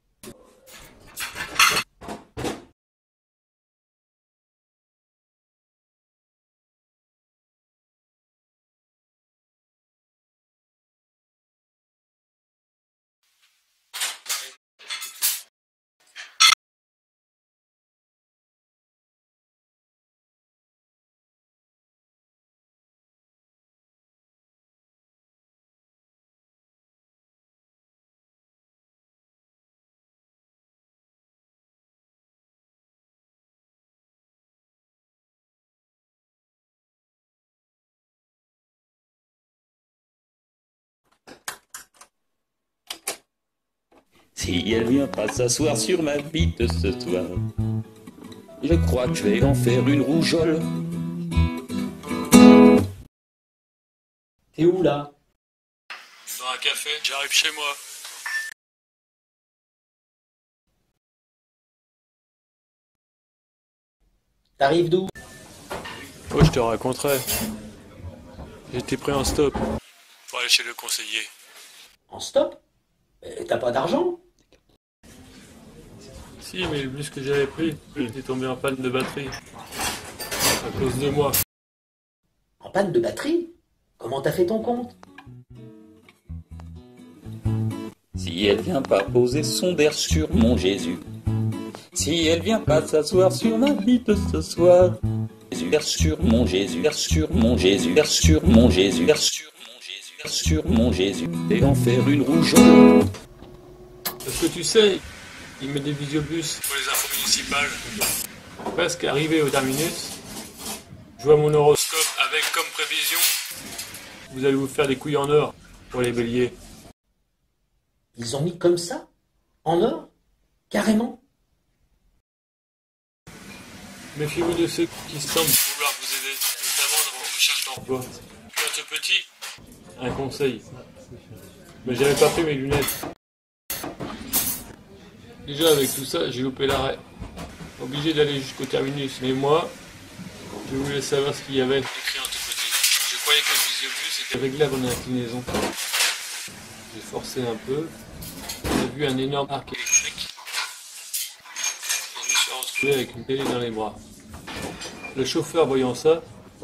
Si elle vient pas s'asseoir sur ma bite ce soir, je crois que je vais en faire une rougeole. T'es où là? Dans un café, j'arrive chez moi. T'arrives d'où? Oh, je te raconterai. J'étais pris en stop pour aller chez le conseiller. En stop? Euh, T'as pas d'argent? Si, mais le bus que j'avais pris, il était tombé en panne de batterie. À cause de moi. En panne de batterie? Comment t'as fait ton compte? Si elle vient pas poser son der sur mon Jésus, Si elle vient pas s'asseoir sur ma bite ce soir. Jésus, sur mon Jésus, sur mon Jésus, sur mon Jésus, sur mon Jésus, sur mon Jésus, et en faire une rougeole. Est-ce que tu sais, il met des visiobus pour les infos municipales. Presque arrivé au terminus, je vois mon horoscope avec comme prévision, vous allez vous faire des couilles en or pour les béliers. Ils ont mis comme ça? En or? Carrément? Méfiez-vous de ceux qui semblent vouloir vous aider, notamment dans vos recherches d'emploi. Quand petit, un conseil. Mais j'avais pas fait mes lunettes. Déjà avec tout ça, j'ai loupé l'arrêt. Obligé d'aller jusqu'au terminus, mais moi, je voulais savoir ce qu'il y avait écrit en tout petit. Je croyais que le visiobus était réglable en inclinaison. J'ai forcé un peu, j'ai vu un énorme arc électrique. Et je me suis retrouvé avec une télé dans les bras. Le chauffeur voyant ça,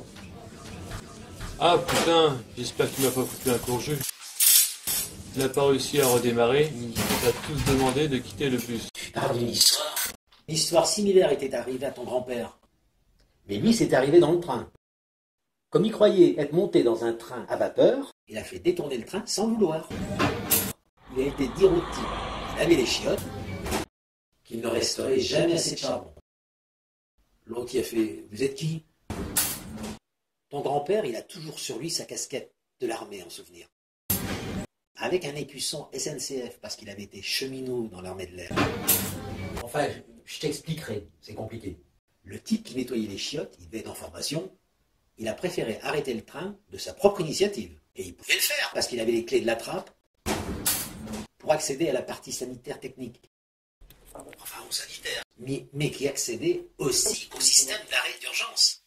ah putain, j'espère qu'il m'a pas foutu un courjus. Il n'a pas réussi à redémarrer, il nous a tous demandé de quitter le bus. Tu parles d'une histoire. Une histoire similaire était arrivée à ton grand-père. Mais lui, c'est arrivé dans le train. Comme il croyait être monté dans un train à vapeur, il a fait détourner le train sans le vouloir. Il a été dire au type qu'il avait les chiottes, qu'il ne resterait jamais assez de charbon. L'autre y a fait « Vous êtes qui ?» Ton grand-père, il a toujours sur lui sa casquette de l'armée en souvenir. Avec un écusson S N C F, parce qu'il avait été cheminot dans l'armée de l'air. Enfin, je, je t'expliquerai, c'est compliqué. Le type qui nettoyait les chiottes, il devait être en formation, il a préféré arrêter le train de sa propre initiative. Et il pouvait le faire, parce qu'il avait les clés de la trappe pour accéder à la partie sanitaire technique. Enfin, au sanitaire. Mais, mais qui accédait aussi au système d'arrêt d'urgence.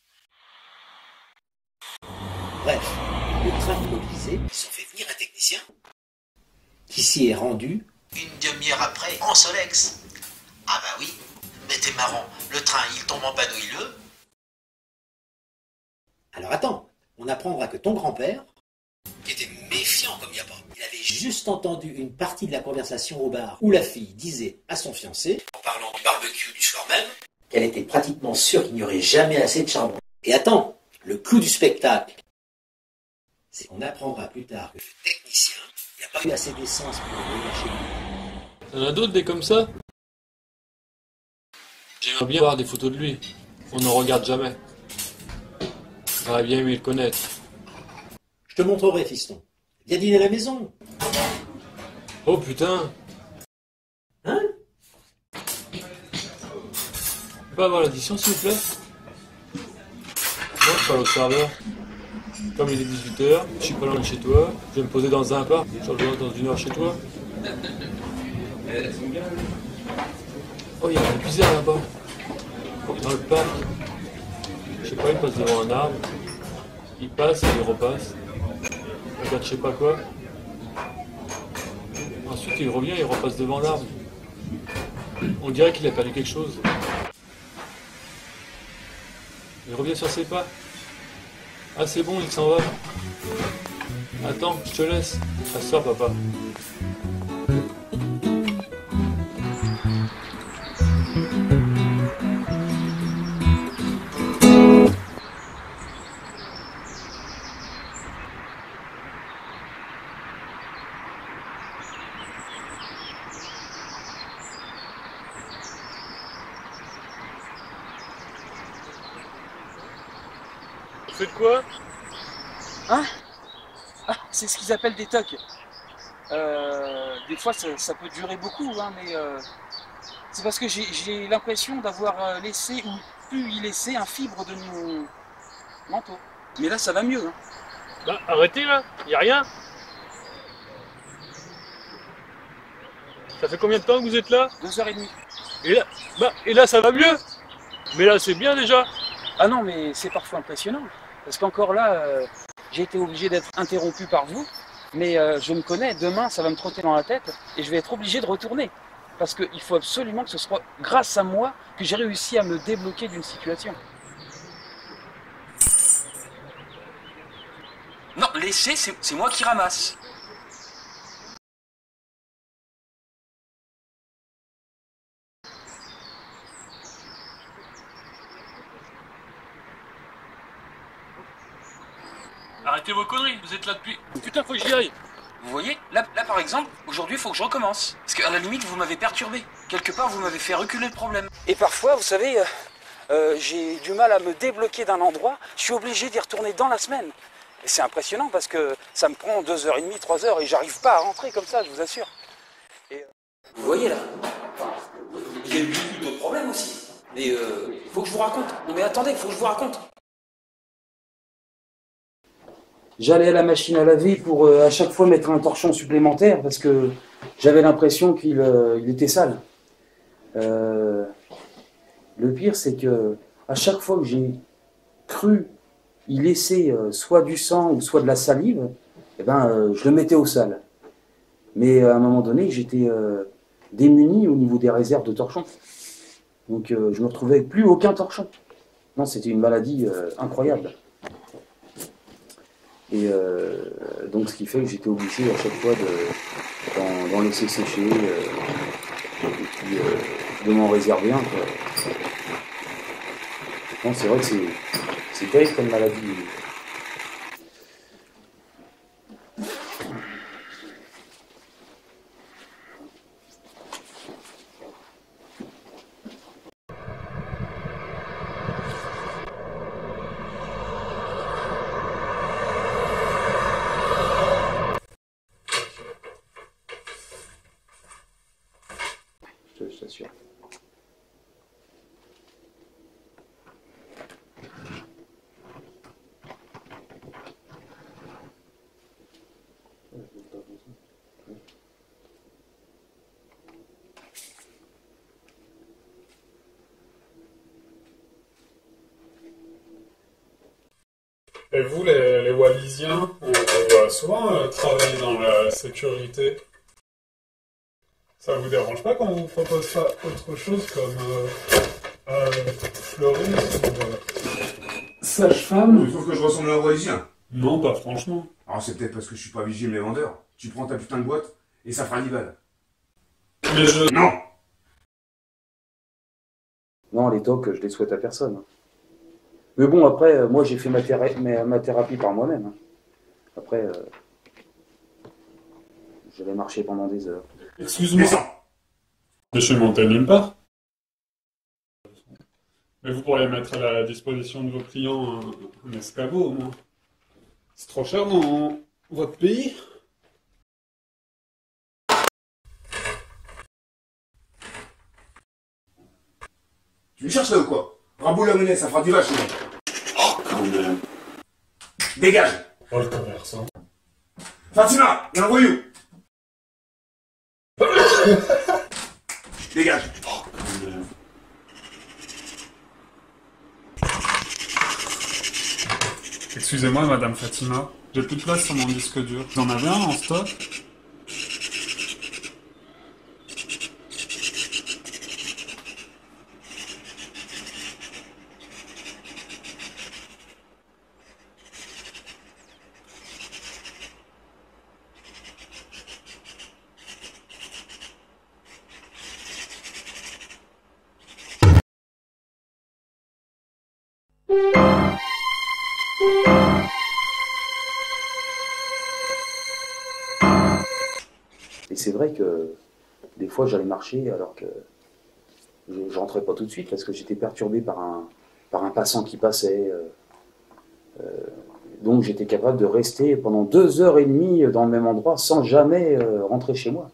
Bref, le train immobilisé, ils ont fait venir un technicien qui s'y est rendu une demi-heure après en Solex. Ah bah oui, mais t'es marrant, le train il tombe en panneau huileux. Alors attends, on apprendra que ton grand-père, qui était méfiant comme il n'y a pas, il avait juste entendu une partie de la conversation au bar où la fille disait à son fiancé, en parlant du barbecue du soir même, qu'elle était pratiquement sûre qu'il n'y aurait jamais assez de charbon. Et attends, le clou du spectacle, c'est qu'on apprendra plus tard que le technicien n'a pas eu assez d'essence pour venir chez lui. Y'en a d'autres des comme ça? J'aimerais bien voir des photos de lui. On n'en regarde jamais. J'aurais bien aimé le connaître. Je te montrerai, fiston. Viens dîner à la maison. Oh putain! Hein? Je peux avoir l'addition s'il vous plaît? Moi je parle au serveur. Comme il est dix-huit heures, je suis pas loin de chez toi, je vais me poser dans un parc, je reviens dans une heure chez toi. Oh, il y a un truc bizarre là-bas. Dans le parc. Je sais pas, il passe devant un arbre. Il passe et il repasse. Il regarde je sais pas quoi. Ensuite il revient et il repasse devant l'arbre. On dirait qu'il a perdu quelque chose. Il revient sur ses pas. Ah c'est bon, il s'en va. Attends, je te laisse. Assois papa. Vous faites quoi? Hein? Ah, c'est ce qu'ils appellent des tocs. Euh, des fois, ça, ça peut durer beaucoup, hein, mais euh, c'est parce que j'ai l'impression d'avoir laissé ou pu y laisser un fibre de mon manteau. Mais là, ça va mieux. Hein. Bah, arrêtez là, y a rien. Ça fait combien de temps que vous êtes là? Deux heures et demie. Et là, bah, et là, ça va mieux. Mais là, c'est bien déjà. Ah non, mais c'est parfois impressionnant. Parce qu'encore là, euh, j'ai été obligé d'être interrompu par vous, mais euh, je me connais, demain ça va me trotter dans la tête et je vais être obligé de retourner. Parce qu'il faut absolument que ce soit grâce à moi que j'ai réussi à me débloquer d'une situation. Non, laissez, c'est moi qui ramasse. Arrêtez vos conneries, vous êtes là depuis... Putain, faut que j'y aille. Vous voyez, là, là par exemple, aujourd'hui, il faut que je recommence. Parce qu'à la limite, vous m'avez perturbé. Quelque part, vous m'avez fait reculer le problème. Et parfois, vous savez, euh, euh, j'ai du mal à me débloquer d'un endroit. Je suis obligé d'y retourner dans la semaine. Et c'est impressionnant parce que ça me prend deux heures et demie, trois heures et j'arrive pas à rentrer comme ça, je vous assure. Et, euh, vous voyez là, il y a eu beaucoup d'autres problèmes aussi. Mais il euh, faut que je vous raconte. Non mais attendez, il faut que je vous raconte. J'allais à la machine à laver pour euh, à chaque fois mettre un torchon supplémentaire parce que j'avais l'impression qu'il euh, il était sale. Euh, le pire, c'est que à chaque fois que j'ai cru y laisser euh, soit du sang ou soit de la salive, eh ben, euh, je le mettais au sale. Mais à un moment donné, j'étais euh, démuni au niveau des réserves de torchons. Donc euh, je ne me retrouvais avec plus aucun torchon. Non, c'était une maladie euh, incroyable. Et euh, donc ce qui fait que j'étais obligé à chaque fois de, d'en, d'en laisser sécher euh, et puis euh, de m'en réserver un. Quoi. Non, c'est vrai que c'est, c'est terrible comme maladie. Je t'assure. Et vous, les, les Wallisiens, on, on va souvent euh, travailler dans la sécurité. Ça vous dérange pas quand on vous propose ça autre chose comme euh, euh, fleuriste ou euh, sage-femme? Il faut que je ressemble à un Wallisien. Non, pas franchement. Alors c'est peut-être parce que je suis pas visible les vendeurs. Tu prends ta putain de boîte et ça fera dix balles. Mais je... Non. Non, les tocs, je les souhaite à personne. Mais bon, après, moi j'ai fait ma, thérapie, ma, ma thérapie par moi-même. Après, euh, je vais marcher pendant des heures. Excuse-moi. Mais je suis monté nulle part. Mais vous pourriez mettre à la disposition de vos clients un, un escabeau au moins. C'est trop cher dans votre pays? Tu me cherches là ou quoi? Rabou la monnaie, ça fera dix vaches. Oh, quand même. Dégage. Oh, le commerçant. Fatima, y'a un voyou. Dégage. Oh, quand même. Excusez-moi, Madame Fatima, j'ai plus de place sur mon disque dur. Vous en avez un en stock? Et c'est vrai que des fois j'allais marcher alors que je rentrais pas tout de suite parce que j'étais perturbé par un, par un passant qui passait. Euh, euh, donc j'étais capable de rester pendant deux heures et demie dans le même endroit sans jamais euh, rentrer chez moi.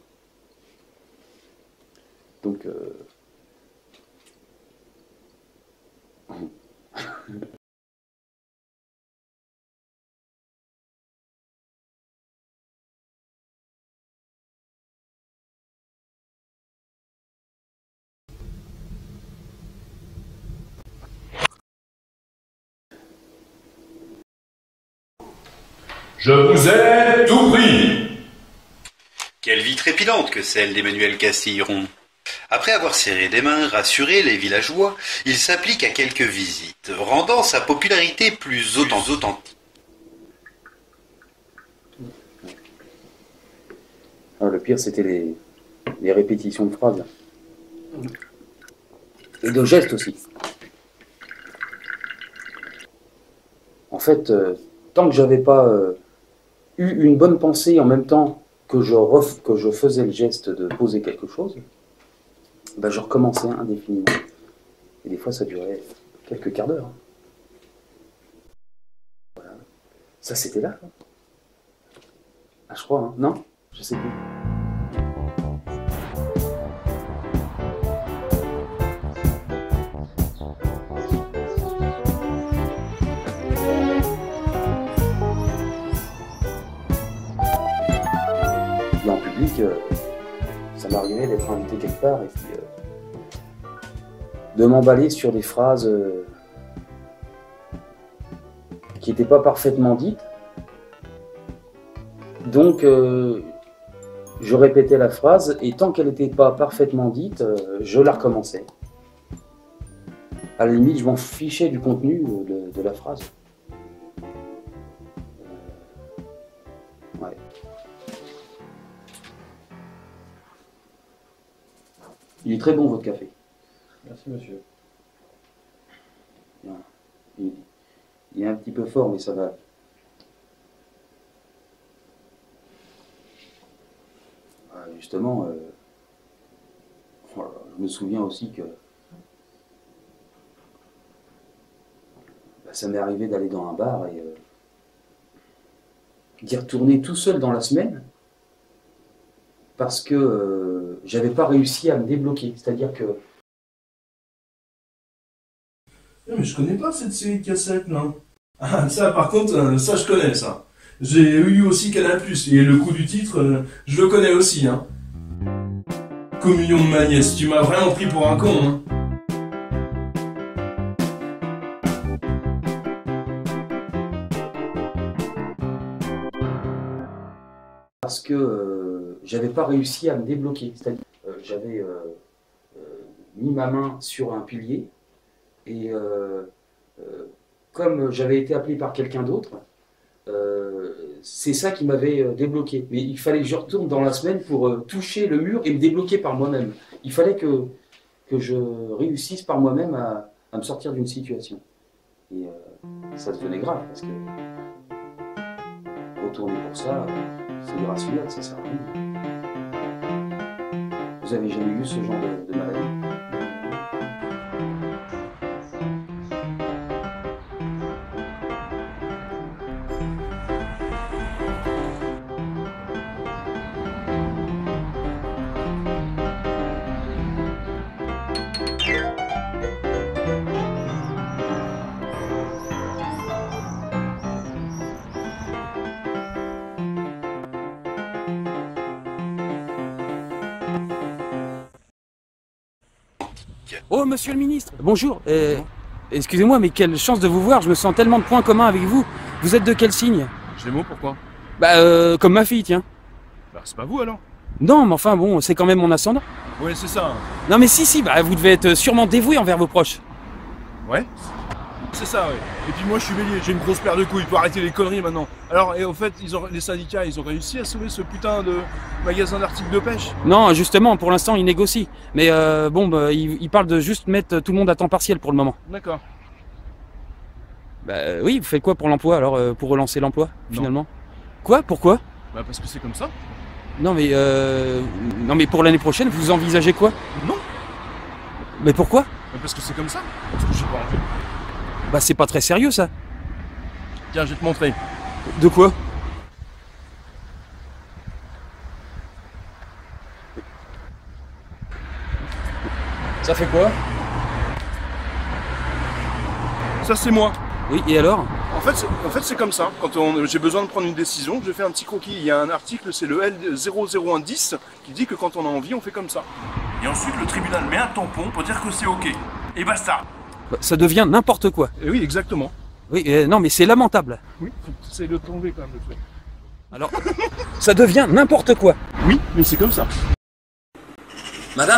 Donc... Euh... Je vous ai tout pris. Quelle vie trépidante que celle d'Emmanuel Castilleron. Après avoir serré des mains, rassuré les villageois, il s'applique à quelques visites, rendant sa popularité plus authentique. Ah, le pire, c'était les, les répétitions de phrases. Et de gestes aussi. En fait, euh, tant que j'avais pas euh, eu une bonne pensée en même temps que je, ref, que je faisais le geste de poser quelque chose, ben je recommençais indéfiniment. Et des fois, ça durait quelques quarts d'heure. Voilà. Ça, c'était là. Ah, je crois, hein. Non? Je sais plus. Et en public, euh, ça m'arrivait d'être invité quelque part et puis euh, de m'emballer sur des phrases euh, qui n'étaient pas parfaitement dites. Donc, euh, je répétais la phrase et tant qu'elle n'était pas parfaitement dite, euh, je la recommençais. À la limite, je m'en fichais du contenu de, de la phrase. Ouais. Il est très bon, votre café. Merci, monsieur. Il, il est un petit peu fort, mais ça va. Justement, euh, voilà, je me souviens aussi que bah, ça m'est arrivé d'aller dans un bar et euh, d'y retourner tout seul dans la semaine parce que euh, j'avais pas réussi à me débloquer. C'est-à-dire que... Non, mais je connais pas cette série de cassettes, là. Ah, ça, par contre, ça, je connais, ça. J'ai eu aussi Canal plus, et le coup du titre, euh, je le connais aussi, hein. Communion de ma nièce, tu m'as vraiment pris pour un con, hein. Parce que euh, j'avais pas réussi à me débloquer. C'est-à-dire euh, j'avais euh, euh, mis ma main sur un pilier, et euh, euh, comme j'avais été appelé par quelqu'un d'autre, Euh, c'est ça qui m'avait euh, débloqué. Mais il fallait que je retourne dans la semaine pour euh, toucher le mur et me débloquer par moi-même. Il fallait que, que je réussisse par moi-même à, à me sortir d'une situation. Et euh, ça devenait grave parce que retourner pour ça, euh, c'est irrationnel, ça sert à rien. Vous avez jamais eu ce genre de, de maladie? Oh, monsieur le ministre, bonjour. Euh, Excusez-moi, mais quelle chance de vous voir. Je me sens tellement de points communs avec vous. Vous êtes de quel signe? Gémeaux, pourquoi? Bah, euh, comme ma fille, tiens. Bah, c'est pas vous alors? Non, mais enfin, bon, c'est quand même mon ascendant. Ouais, c'est ça. Non, mais si, si, bah, vous devez être sûrement dévoué envers vos proches. Ouais. C'est ça, ouais. Et puis moi, je suis bélier, j'ai une grosse paire de couilles, il faut arrêter les conneries maintenant. Alors, et au fait, ils ont, les syndicats, ils ont réussi à sauver ce putain de magasin d'articles de pêche? Non, justement, pour l'instant, ils négocient. Mais euh, bon, bah, ils, ils parlent de juste mettre tout le monde à temps partiel pour le moment. D'accord. Bah oui, vous faites quoi pour l'emploi, alors, euh, pour relancer l'emploi, finalement? Quoi? Pourquoi? Bah parce que c'est comme ça. Non, mais euh... Non, mais pour l'année prochaine, vous envisagez quoi? Non. Mais pourquoi? Bah parce que c'est comme ça. Parce que j'ai pas envie. Bah c'est pas très sérieux, ça. Tiens, je vais te montrer. De quoi? Ça fait quoi? Ça, c'est moi. Oui, et alors? En fait, c'est en fait, c'est comme ça. Quand j'ai besoin de prendre une décision, je fais un petit croquis. Il y a un article, c'est le L zéro zéro un dix, qui dit que quand on a envie, on fait comme ça. Et ensuite, le tribunal met un tampon pour dire que c'est OK. Et basta. Bah, ça devient n'importe quoi. Et oui, exactement. Oui, euh, non, mais c'est lamentable. Oui, c'est de tomber quand même le truc. Alors, ça devient n'importe quoi. Oui, mais c'est comme ça. Madame,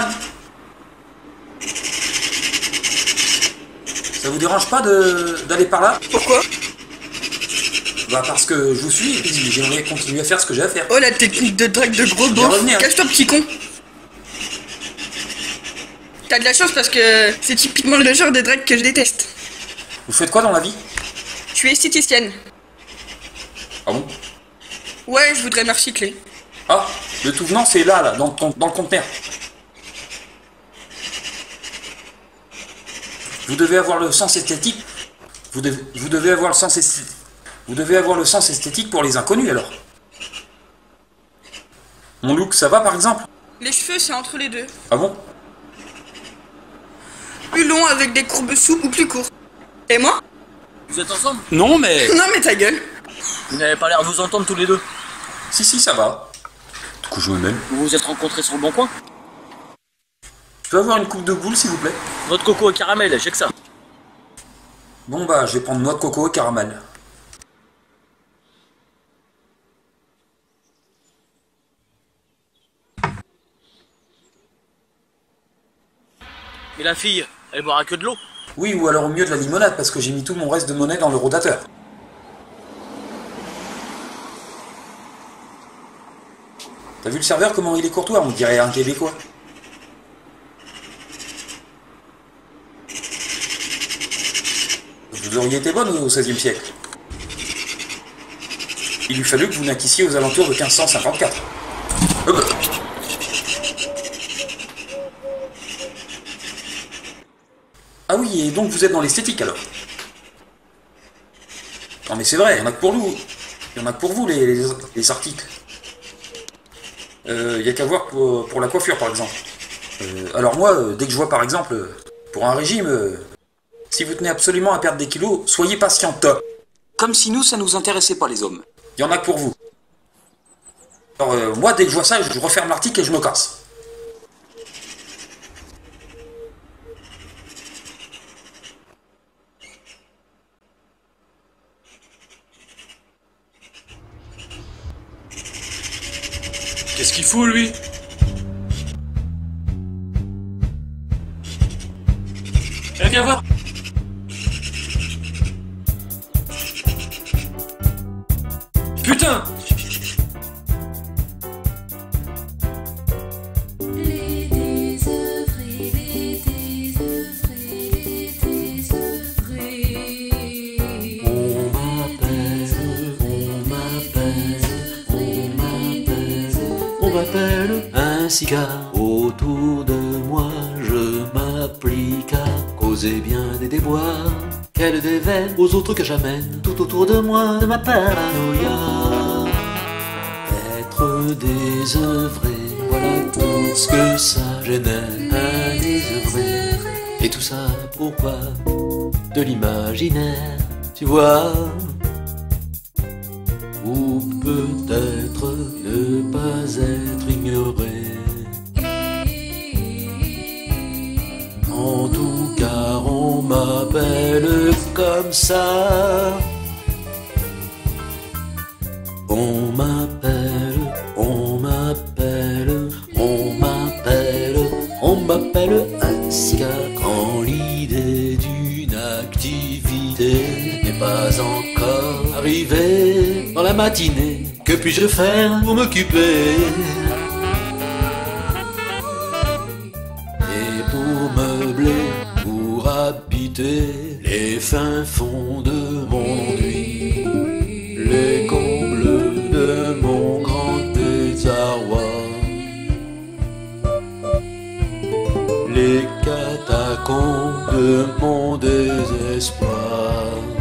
ça vous dérange pas de d'aller par là? Pourquoi? Bah parce que je vous suis et puis j'aimerais continuer à faire ce que j'ai à faire. Oh la technique de drague de gros beauf. Cache-toi petit con. T'as de la chance parce que c'est typiquement le genre de drague que je déteste. Vous faites quoi dans la vie? Je suis esthéticienne. Ouais, je voudrais me recycler. Ah, le tout venant, c'est là, là, dans, le- dans le conteneur. Vous devez avoir le sens esthétique. Vous devez, vous devez avoir le sens esthétique. Vous devez avoir le sens esthétique pour les inconnus, alors. Mon look, ça va, par exemple? Les cheveux, c'est entre les deux. Ah bon? Plus long avec des courbes souples ou plus courts. Et moi? Vous êtes ensemble? Non, mais... Non, mais ta gueule. Vous n'avez pas l'air de vous entendre tous les deux. Si, si, ça va. Du coup, je me mêle. Vous vous êtes rencontrés sur le bon coin? Je peux avoir une coupe de boule, s'il vous plaît? Noix de coco et caramel, j'ai que ça. Bon, bah, je vais prendre noix de coco et caramel. Mais la fille, elle boira que de l'eau. Oui, ou alors au mieux de la limonade, parce que j'ai mis tout mon reste de monnaie dans le rotateur. T'as vu le serveur, comment il est courtois? On dirait un Québécois. Vous auriez été bonne au seizième siècle. Il lui fallut que vous naquissiez aux alentours de quinze cent cinquante-quatre. Euh bah. Ah oui, et donc vous êtes dans l'esthétique alors? Non mais c'est vrai, il y en a que pour nous. Il y en a que pour vous les, les, les articles. Il euh, n'y a qu'à voir pour, pour la coiffure par exemple. Euh, alors moi, euh, dès que je vois par exemple, euh, pour un régime, euh, si vous tenez absolument à perdre des kilos, soyez patiente. Comme si nous, ça nous intéressait pas les hommes. Il y en a que pour vous. Alors euh, moi, dès que je vois ça, je referme l'article et je me casse. Qu'est-ce qu'il fout, lui? Eh, viens voir. Putain! Les désœuvrés, les désœuvrés, les désœuvrés. On m'appelle, on m'appelle, on m'appelle, on m'appelle ainsi car autour de moi je m'applique à causer bien des déboires. Qu'elle déveine aux autres que j'amène tout autour de moi de ma paranoïa. Être désœuvré, voilà tout ce que ça génère. Un désœuvré, et tout ça pourquoi? De l'imaginaire, tu vois. Ou peut-être ne pas être ignoré. En tout cas, on m'appelle comme ça. On m'appelle, on m'appelle, on m'appelle, on m'appelle ainsi car quand l'idée d'une activité n'est pas encore arrivée dans la matinée, que puis-je faire pour m'occuper? Et pour meubler, pour habiter les fins fonds de mon ennui, les combles de mon grand désarroi, les catacombes de mon désespoir.